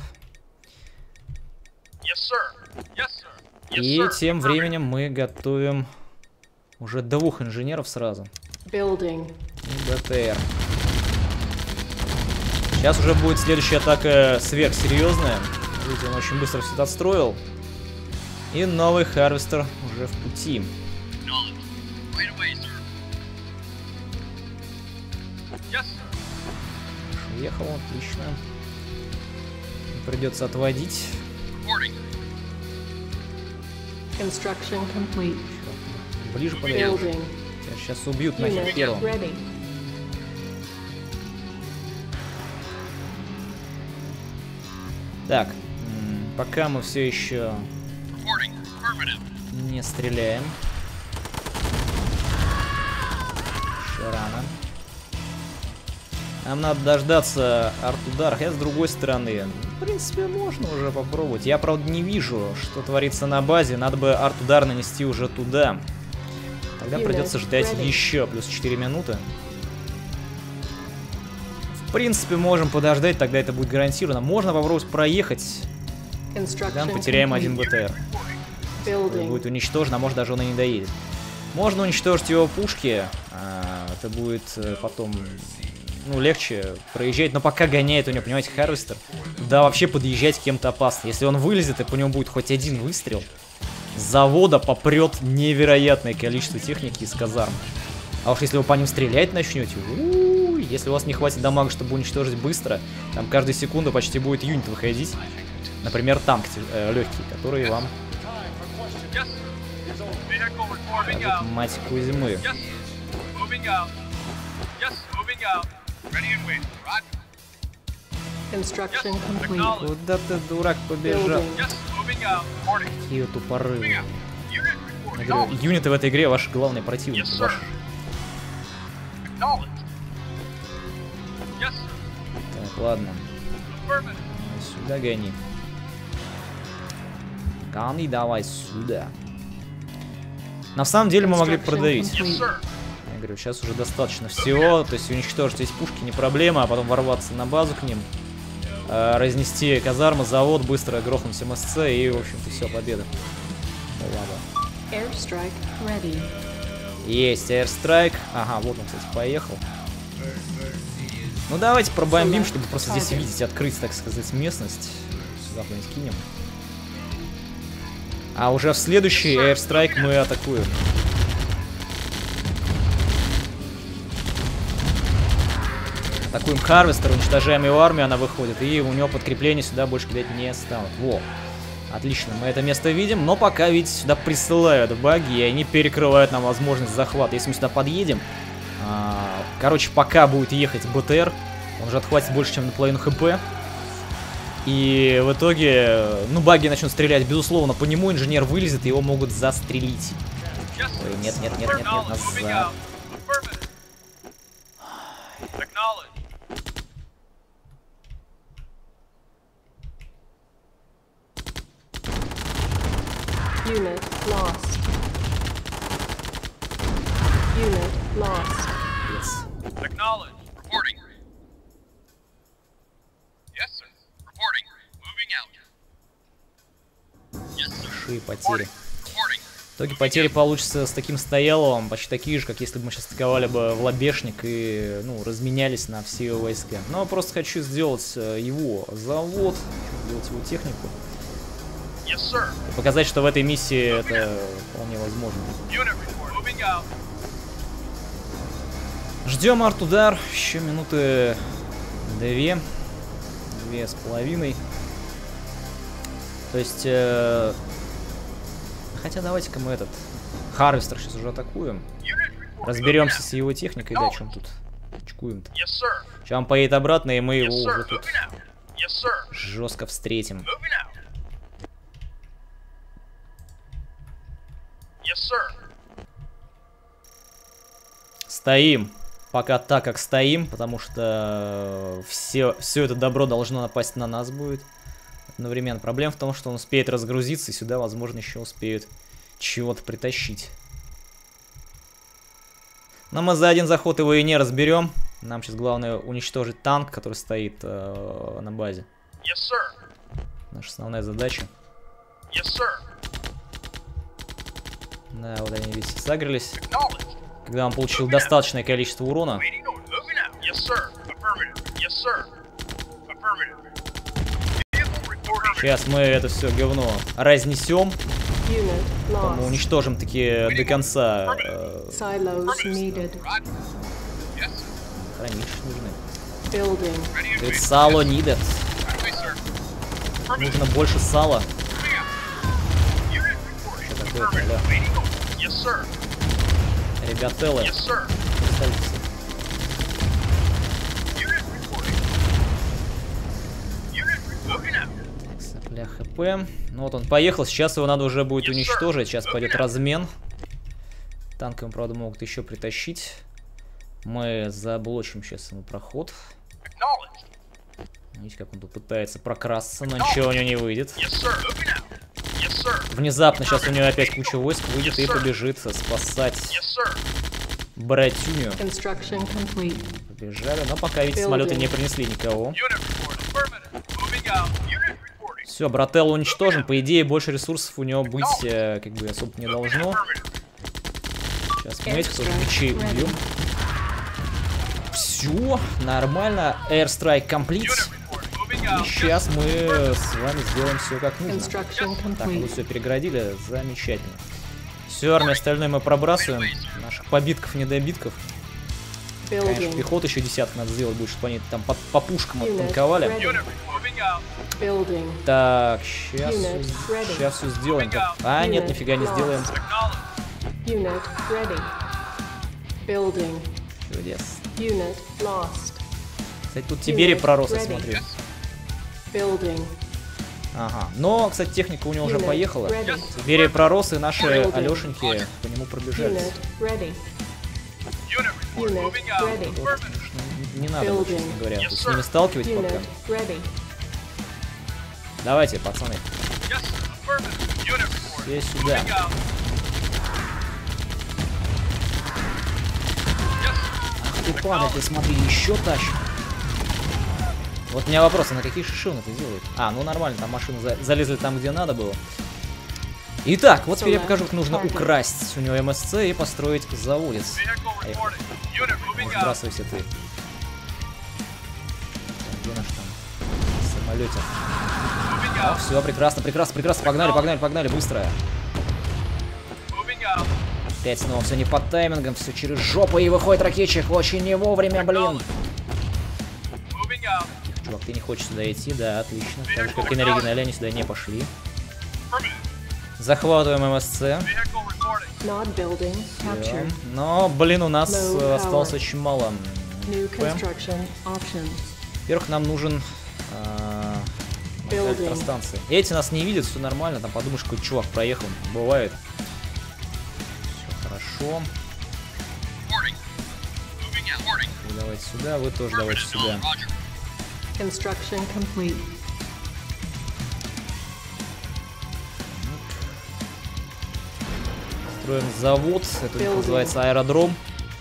И тем временем мы готовим уже 2 инженеров сразу. БТР. Сейчас уже будет следующая атака сверхсерьезная. Видите, он очень быстро все это отстроил. И новый Харвестер уже в пути. Уехал, отлично. Придется отводить. Ближе подойдем. Сейчас убьют нахер первым. Так, пока мы все еще не стреляем. Еще рано. Нам надо дождаться арт-удара, хотя с другой стороны, в принципе, можно уже попробовать. Я, правда, не вижу, что творится на базе. Надо бы арт-удар нанести уже туда. Тогда придется ждать еще плюс 4 минуты. В принципе, можем подождать, тогда это будет гарантированно. Можно попробовать проехать. Тогда мы потеряем 1 БТР. Будет уничтожен, а может даже он и не доедет. Можно уничтожить его пушки. Это будет потом... Ну, легче проезжать, но пока гоняет у него, понимаете, Харвестер. Да, вообще подъезжать к кем-то опасно. Если он вылезет, и по нему будет хоть 1 выстрел, с завода попрет невероятное количество техники из казарм. А уж если вы по ним стрелять начнете, если у вас не хватит дамага, чтобы уничтожить быстро, там каждую секунду почти будет юнит выходить. Например, танк легкий, который вам... Мать Кузьмы. Куда ты, дурак, побежал? Какие тупорылы. Я говорю, юниты в этой игре ваши главные противники. Так, ладно. Сюда гони. Гони давай сюда. На самом деле мы могли продавить. Я говорю, сейчас уже достаточно всего. То есть уничтожить эти пушки не проблема, а потом ворваться на базу к ним. Разнести казармы, завод, быстро грохнуть МСЦ и, в общем-то, все, победа. Есть Airstrike. Ага, вот он, кстати, поехал. Ну давайте пробомбим, чтобы просто здесь видеть, открыть, так сказать, местность. Сюда куда-нибудь кинем. А уже в следующий Airstrike мы атакуем. Атакуем Харвестер, уничтожаем его армию, она выходит. И у него подкрепление сюда больше кидать не станут. Во. Отлично, мы это место видим. Но пока, видите, сюда присылают баги, и они перекрывают нам возможность захвата. Если мы сюда подъедем... короче, пока будет ехать БТР, он уже отхватит больше, чем наполовину ХП. И в итоге, ну, баги начнут стрелять. Безусловно, по нему инженер вылезет, и его могут застрелить. Ой, нет, назад. Acknowledged. Unit lost. Unit lost. Acknowledged. Reporting. Yes, sir. Reporting. Moving out. Yes, sir. Большие потери. В итоге потери получатся с таким стояловым почти такие же, как если бы мы сейчас атаковали бы в лобешник и, ну, разменялись на все его войска. Но просто хочу сделать его завод, сделать его технику. Yes, sir. И показать, что в этой миссии это вполне возможно. Unit report. Moving out. Ждем арт-удар, еще минуты 2,5. То есть, хотя давайте-ка мы этот Харвестер сейчас уже атакуем. Разберемся с его техникой, да, чем тут очкуем-то. Yes, sir. Сейчас он поедет обратно, и мы его Yes, sir. уже тут Moving out. Yes, sir. жестко встретим. Moving out. Yes, sir. Стоим. Пока так, как стоим, потому что все это добро должно напасть на нас будет. Одновременно. Проблема в том, что он успеет разгрузиться, и сюда, возможно, еще успеют чего-то притащить. Но мы за один заход его и не разберем. Нам сейчас главное уничтожить танк, который стоит на базе. Yes, sir. Наша основная задача. Yes, sir. Да, вот они, видите, сагрились. Acknowledged. Когда он получил достаточное количество урона. Waiting on. Moving out. Yes, sir. Affirmative. Yes, sir. Affirmative. Vehicle reporting. Сейчас мы это все говно разнесем. Unit Мы lost. уничтожим таки до конца. Silos needed. Roger. Yes, sir. Хранилища нужны. Building. Ready to Говорит, advance. сало needed. Right away, sir. Affirmative. Нужно больше сала. Moving out. Unit reporting. Что такое, Affirmative. бля? Waiting on. Yes, sir. Ребятеллы. Yes, sir. Представьте. Unit reporting. Unit moving out. Сопля ХП. Ну вот он поехал. Сейчас его надо уже будет Yes, sir. уничтожить. Сейчас Moving пойдет out. размен. Танками, правда, могут еще притащить. Мы заблочим сейчас ему проход. Acknowledged. Видите, как он тут пытается прокрасться, но ничего у него не выйдет. Yes, sir. Moving out. Yes, sir. Внезапно сейчас у него опять куча войск выйдет Yes, и sir. побежит спасать Yes, sir. братюню. Construction complete. Побежали, но пока, видите, самолеты не принесли никого. Unit report. Affirmative. Moving out. Unit reporting. Все, брателло уничтожен. По идее, больше ресурсов у него быть как бы особо не должно. Affirmative. Сейчас мы этих тоже мечей убьем. Все, нормально. Airstrike complete. Unit report. Moving И out. сейчас мы с вами сделаем все как нужно. Construction Так, мы complete. все переградили. Замечательно. Все, армия остальное мы пробрасываем. Наших побитков, недобитков. Конечно, Building. пехоту еще десяток надо сделать будет, чтобы они там по пушкам Unit оттанковали. ready. Unit moving out. Building. Так, сейчас Unit ready. все сделаем. Так, а, нет, Unit нифига не lost. сделаем. Acknowledged. Unit ready. Building. Чудес. Unit lost. Кстати, тут Тиберий пророс, я ready. смотрю. Building. Ага. Но, кстати, техника у него уже Unit поехала. ready. Тиберий пророс, и наши Building. Алешеньки по нему пробежались. Unit ready. Unit report. Unit Moving out. ready. Affirmative. Не надо, было, Building. честно говоря, Yes, тут с sir. ними сталкивать Unit пока. ready. Давайте, пацаны, Yes, sir. Affirmative. Unit report. все сюда. Moving out. Yes, sir. Ты падай, ты смотри, еще тащит. Вот у меня вопрос, а на какие шиши он это делает? А, ну нормально, там машины залезли там, где надо было. Итак, вот теперь я покажу, как нужно украсть у него МСЦ и построить заводец. Vehicle Поехали. reporting. Unit moving out. Здравствуй все ты. Так, где наш там самолетик? Moving А, out. все, прекрасно, прекрасно, прекрасно. Погнали, погнали, погнали, быстро. Moving out. Опять снова все не по таймингам, все через жопу, и выходит ракетчик очень не вовремя, блин. Moving out. Чувак, ты не хочешь сюда идти, да, отлично. Так же, как и на оригинале, они сюда не пошли. Affirmative. Захватываем МСЦ. Vehicle reporting. Not building. Captured. Но, блин, у нас Low осталось power. очень мало. New construction options. Во-первых, нам нужен Building. электростанция. Эти нас не видят, все нормально. Там подумаешь, какой чувак проехал. Бывает. Все хорошо. Reporting. Moving out. Reporting. давайте сюда, вы тоже давайте сюда. Construction complete. Строим завод, это называется аэродром.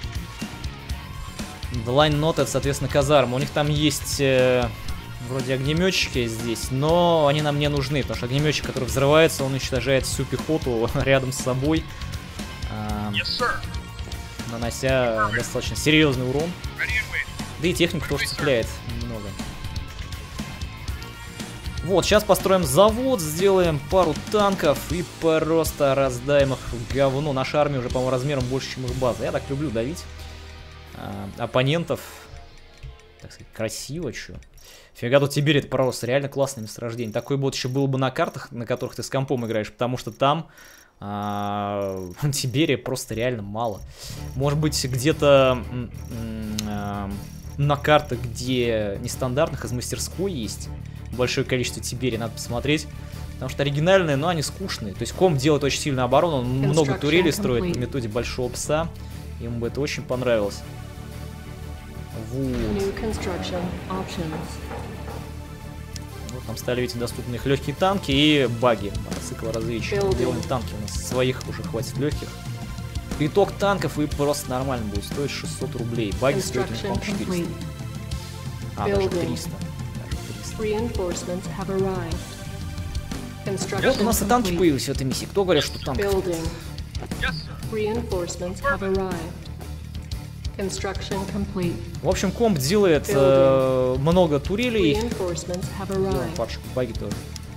Line Note, это, соответственно, казарма. У них там есть вроде огнеметчики здесь, но они нам не нужны, потому что огнеметчик, который взрывается, он уничтожает всю пехоту рядом с собой, нанося достаточно серьезный урон. Да и технику тоже цепляет немного. Вот, сейчас построим завод, сделаем пару танков и просто раздаем их в говно. Наша армия уже, по-моему, размером больше, чем их база. Я так люблю давить оппонентов. Так сказать, красиво, чё. Фига тут Тиберия, это просто реально классное месторождение. Такой бот еще было бы на картах, на которых ты с компом играешь, потому что там Тиберия просто реально мало. Может быть, где-то на картах, где нестандартных, из мастерской есть большое количество Тиберии, надо посмотреть. Потому что оригинальные, но они скучные. То есть комп делает очень сильную оборону, он много турелей строит по методе большого пса. Ему бы это очень понравилось. Вот. Вот там стали, видите, доступны их легкие танки и баги. Мотоцикл-разведчик. Делаем танки, у нас своих уже хватит легких. Итог танков и просто нормально будет стоить 600 рублей. Баги стоят, по-моему, 400. А, даже 300. Вот у нас и танки появились в этой миссии. Кто говорит, что танков? В общем, комп делает много турелей. Делаем парочку баги тоже.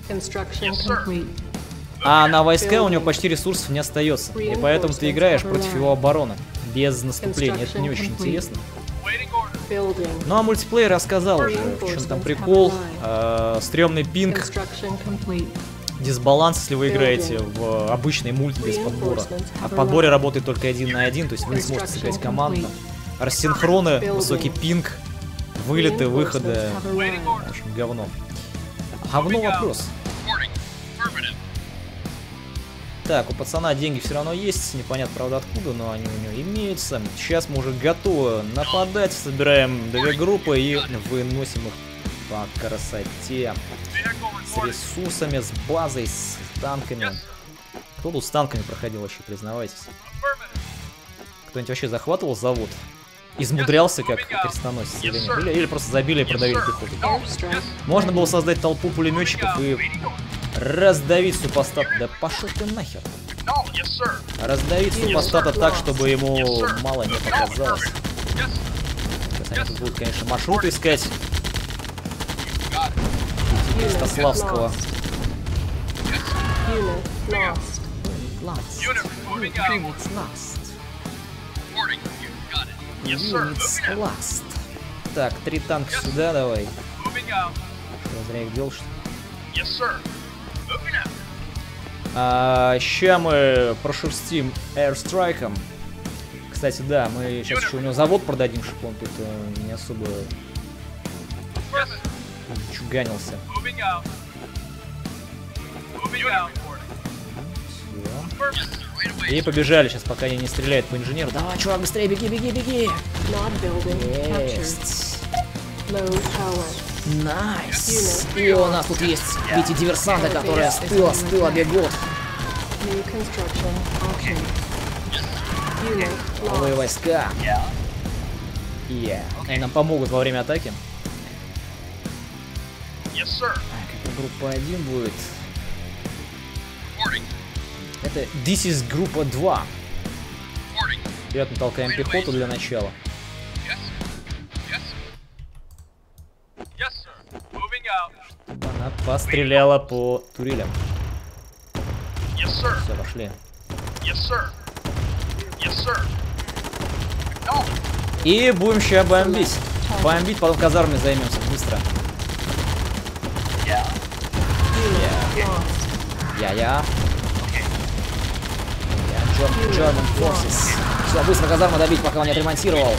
А на войска у него почти ресурсов не остается. И поэтому ты играешь против его обороны. Без наступления. Это не очень интересно. Ну а мультиплеер рассказал уже, в чем там прикол. Стрёмный пинг. Дисбаланс, если вы играете в обычный мульт без подбора. А в подборе работает только 1 на 1, то есть вы не сможете сыграть командно. Рассинхроны, высокий пинг, вылеты, выходы. В общем, говно. Говно вопрос. Так, у пацана деньги все равно есть, непонятно, правда, откуда, но они у него имеются. Сейчас мы уже готовы нападать, собираем 2 группы и выносим их по красоте. С ресурсами, с базой, с танками. Кто тут с танками проходил вообще, признавайтесь? Кто-нибудь вообще захватывал завод? Измудрялся, как крестоносец? Или просто забили и продавили пехоту? Можно было создать толпу пулеметчиков и раздавить супостата. Да пошел ты нахер. Раздавить супостата так, чтобы ему мало не показалось. Сейчас они тут будут, конечно, маршруты искать. Крестославского. Так, 3 танка сюда давай. Я зря их делал, что ли? Ща мы прошерстим Airstrike'ом. Кстати, да, мы сейчас еще у него завод продадим, чтобы он тут не особо чуганился. Все. И побежали сейчас, пока они не стреляют по инженеру. Давай, чувак, быстрее, беги, беги, беги. Есть. Найс. И у нас тут есть, видите, диверсанты, которые с тыла бегут. Новые войска. Они нам помогут во время атаки. Какая группа 1 будет? Это This is группа 2. Вперед мы толкаем пехоту для начала. Чтобы она постреляла по турелям. Все, пошли. И будем сейчас бомбить. Бомбить, потом казармой займемся быстро. Я. German Forces. Все, быстро казарму добить, пока он не отремонтировал.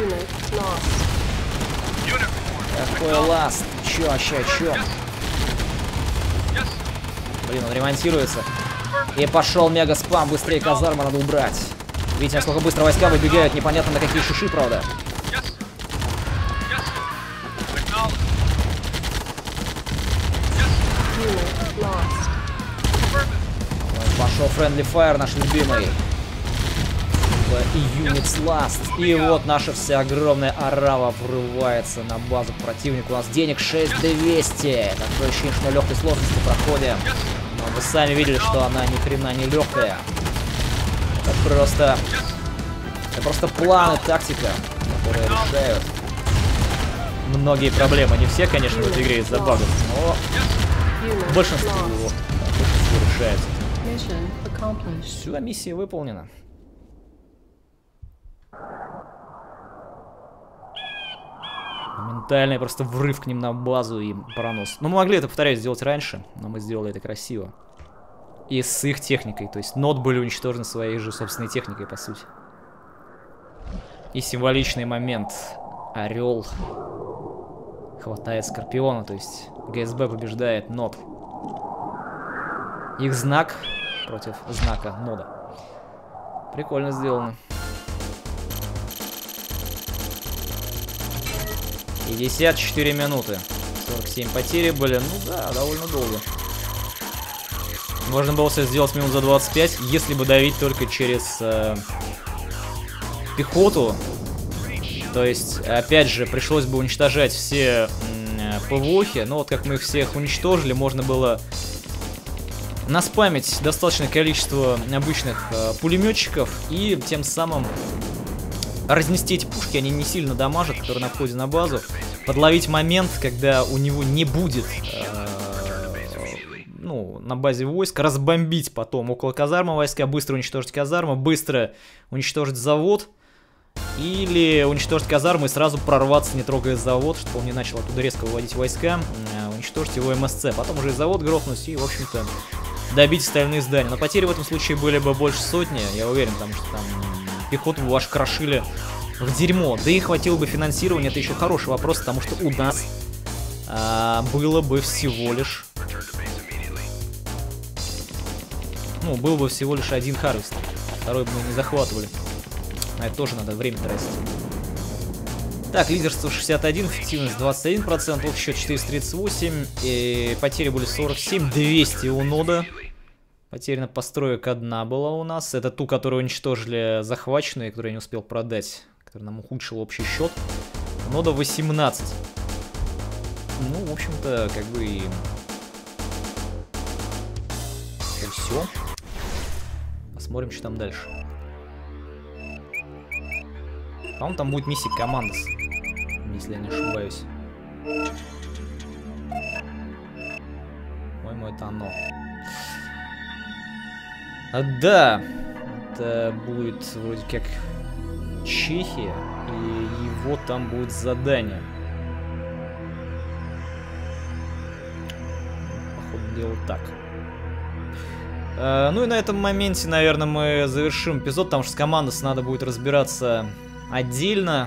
Какой ласт? Чё? Блин, он ремонтируется. И пошел мега спам, быстрее казарму надо убрать. Видите, насколько быстро войска выбегают, непонятно на какие шиши, правда. Friendly Fire наш любимый. И Units Last. И вот наша вся огромная орава врывается на базу противника. У нас денег 6200. Такое ощущение, что на легкой сложности проходим. Но вы сами видели, что она ни хрена не легкая. Это просто план и тактика, которые решают многие проблемы. Не все, конечно, в этой игре из-за багов, но большинство решается. Все, миссия выполнена. Моментальный просто врыв к ним на базу и пронос. Ну, мы могли это, повторяю, сделать раньше, но мы сделали это красиво. И с их техникой, то есть нот были уничтожены своей же собственной техникой, по сути. И символичный момент. Орел хватает Скорпиона, то есть ГСБ побеждает нот. Их знак против знака нода. Прикольно сделано. 54 минуты. 47 потери были. Ну да, довольно долго. Можно было все сделать минут за 25, если бы давить только через пехоту. То есть, опять же, пришлось бы уничтожать все ПВОхи. Но вот как мы их всех уничтожили, можно было наспамить достаточное количество обычных пулеметчиков и тем самым разнести эти пушки, они не сильно дамажат, которые на входе на базу. Подловить момент, когда у него не будет, ну, на базе войск, разбомбить потом около казармы войска, быстро уничтожить казарму, быстро уничтожить завод. Или уничтожить казарму и сразу прорваться, не трогая завод, чтобы он не начал оттуда резко выводить войска, уничтожить его МСЦ. Потом уже и завод грохнуть и, в общем-то, добить остальные здания. Но потери в этом случае были бы больше сотни, я уверен, потому что там пехоту бы ваш крошили в дерьмо. Да и хватило бы финансирования, это еще хороший вопрос, потому что у нас было бы всего лишь... Ну, был бы всего лишь один Харвест, второй бы мы не захватывали. На это тоже надо время тратить. Так, лидерство 61, эффективность 21%, общий счет 438, и потери были 47, 200 у нода. Потеряна построек одна была у нас. Это ту, которую уничтожили захваченные, которую я не успел продать, которая нам ухудшила общий счет. Нода 18. Ну, в общем-то, как бы и все. Посмотрим, что там дальше. По-моему, там будет миссия Командос, если я не ошибаюсь. По-моему, это оно. Да, это будет вроде как Чехия, и его там будет задание. Походу, дело так. Ну и на этом моменте, наверное, мы завершим эпизод, потому что с Командос надо будет разбираться отдельно.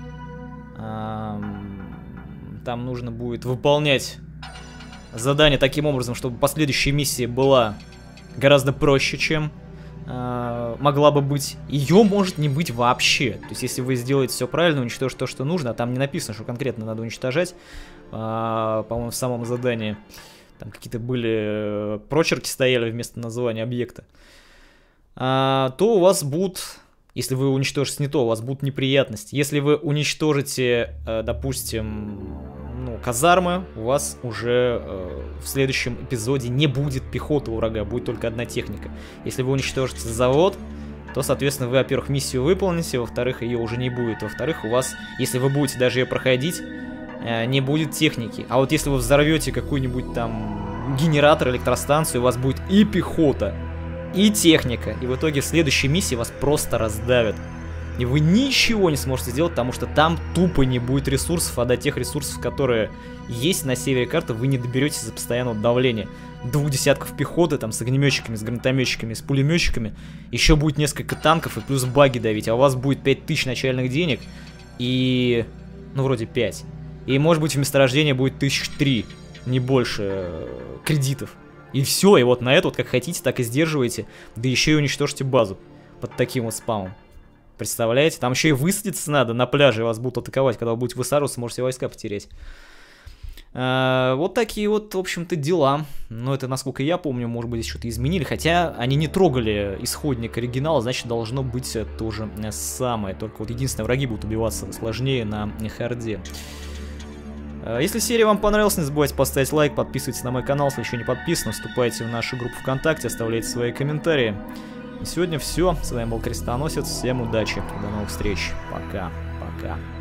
Там нужно будет выполнять задание таким образом, чтобы последующая миссия была гораздо проще, чем могла бы быть. Ее может не быть вообще. То есть, если вы сделаете все правильно, уничтожите то, что нужно, а там не написано, что конкретно надо уничтожать, по-моему, в самом задании. Там какие-то были прочерки стояли вместо названия объекта. То у вас будут, если вы уничтожите не то, у вас будут неприятности. Если вы уничтожите, допустим, ну, казармы, у вас уже в следующем эпизоде не будет пехоты у врага, будет только одна техника. Если вы уничтожите завод, то, соответственно, вы, во-первых, миссию выполните, во-вторых, ее уже не будет. Во-вторых, у вас, если вы будете даже ее проходить, не будет техники. А вот если вы взорвете какой-нибудь там генератор, электростанцию, у вас будет и пехота, и техника. И в итоге в следующей миссии вас просто раздавят. И вы ничего не сможете сделать, потому что там тупо не будет ресурсов, а до тех ресурсов, которые есть на севере карты, вы не доберетесь из-за постоянного давления. 2 десятков пехоты, там, с огнеметчиками, с гранатометчиками, с пулеметчиками. Еще будет несколько танков и плюс баги давить, а у вас будет 5000 начальных денег и... ну, вроде 5. И, может быть, в месторождении будет 1003, не больше, кредитов. И все, и вот на это, вот как хотите, так и сдерживаете. Да еще и уничтожьте базу под таким вот спамом. Представляете? Там еще и высадиться надо на пляже, и вас будут атаковать. Когда вы будете высаживаться, можете войска потерять. Вот такие вот, в общем-то, дела. Но это, насколько я помню, может быть, что-то изменили. Хотя они не трогали исходник оригинала, значит, должно быть то же самое. Только вот единственное, враги будут убиваться сложнее на харде. Если серия вам понравилась, не забывайте поставить лайк, подписывайтесь на мой канал, если еще не подписаны, вступайте в нашу группу ВКонтакте, оставляйте свои комментарии. И сегодня все. С вами был Крестоносец. Всем удачи. До новых встреч. Пока. Пока.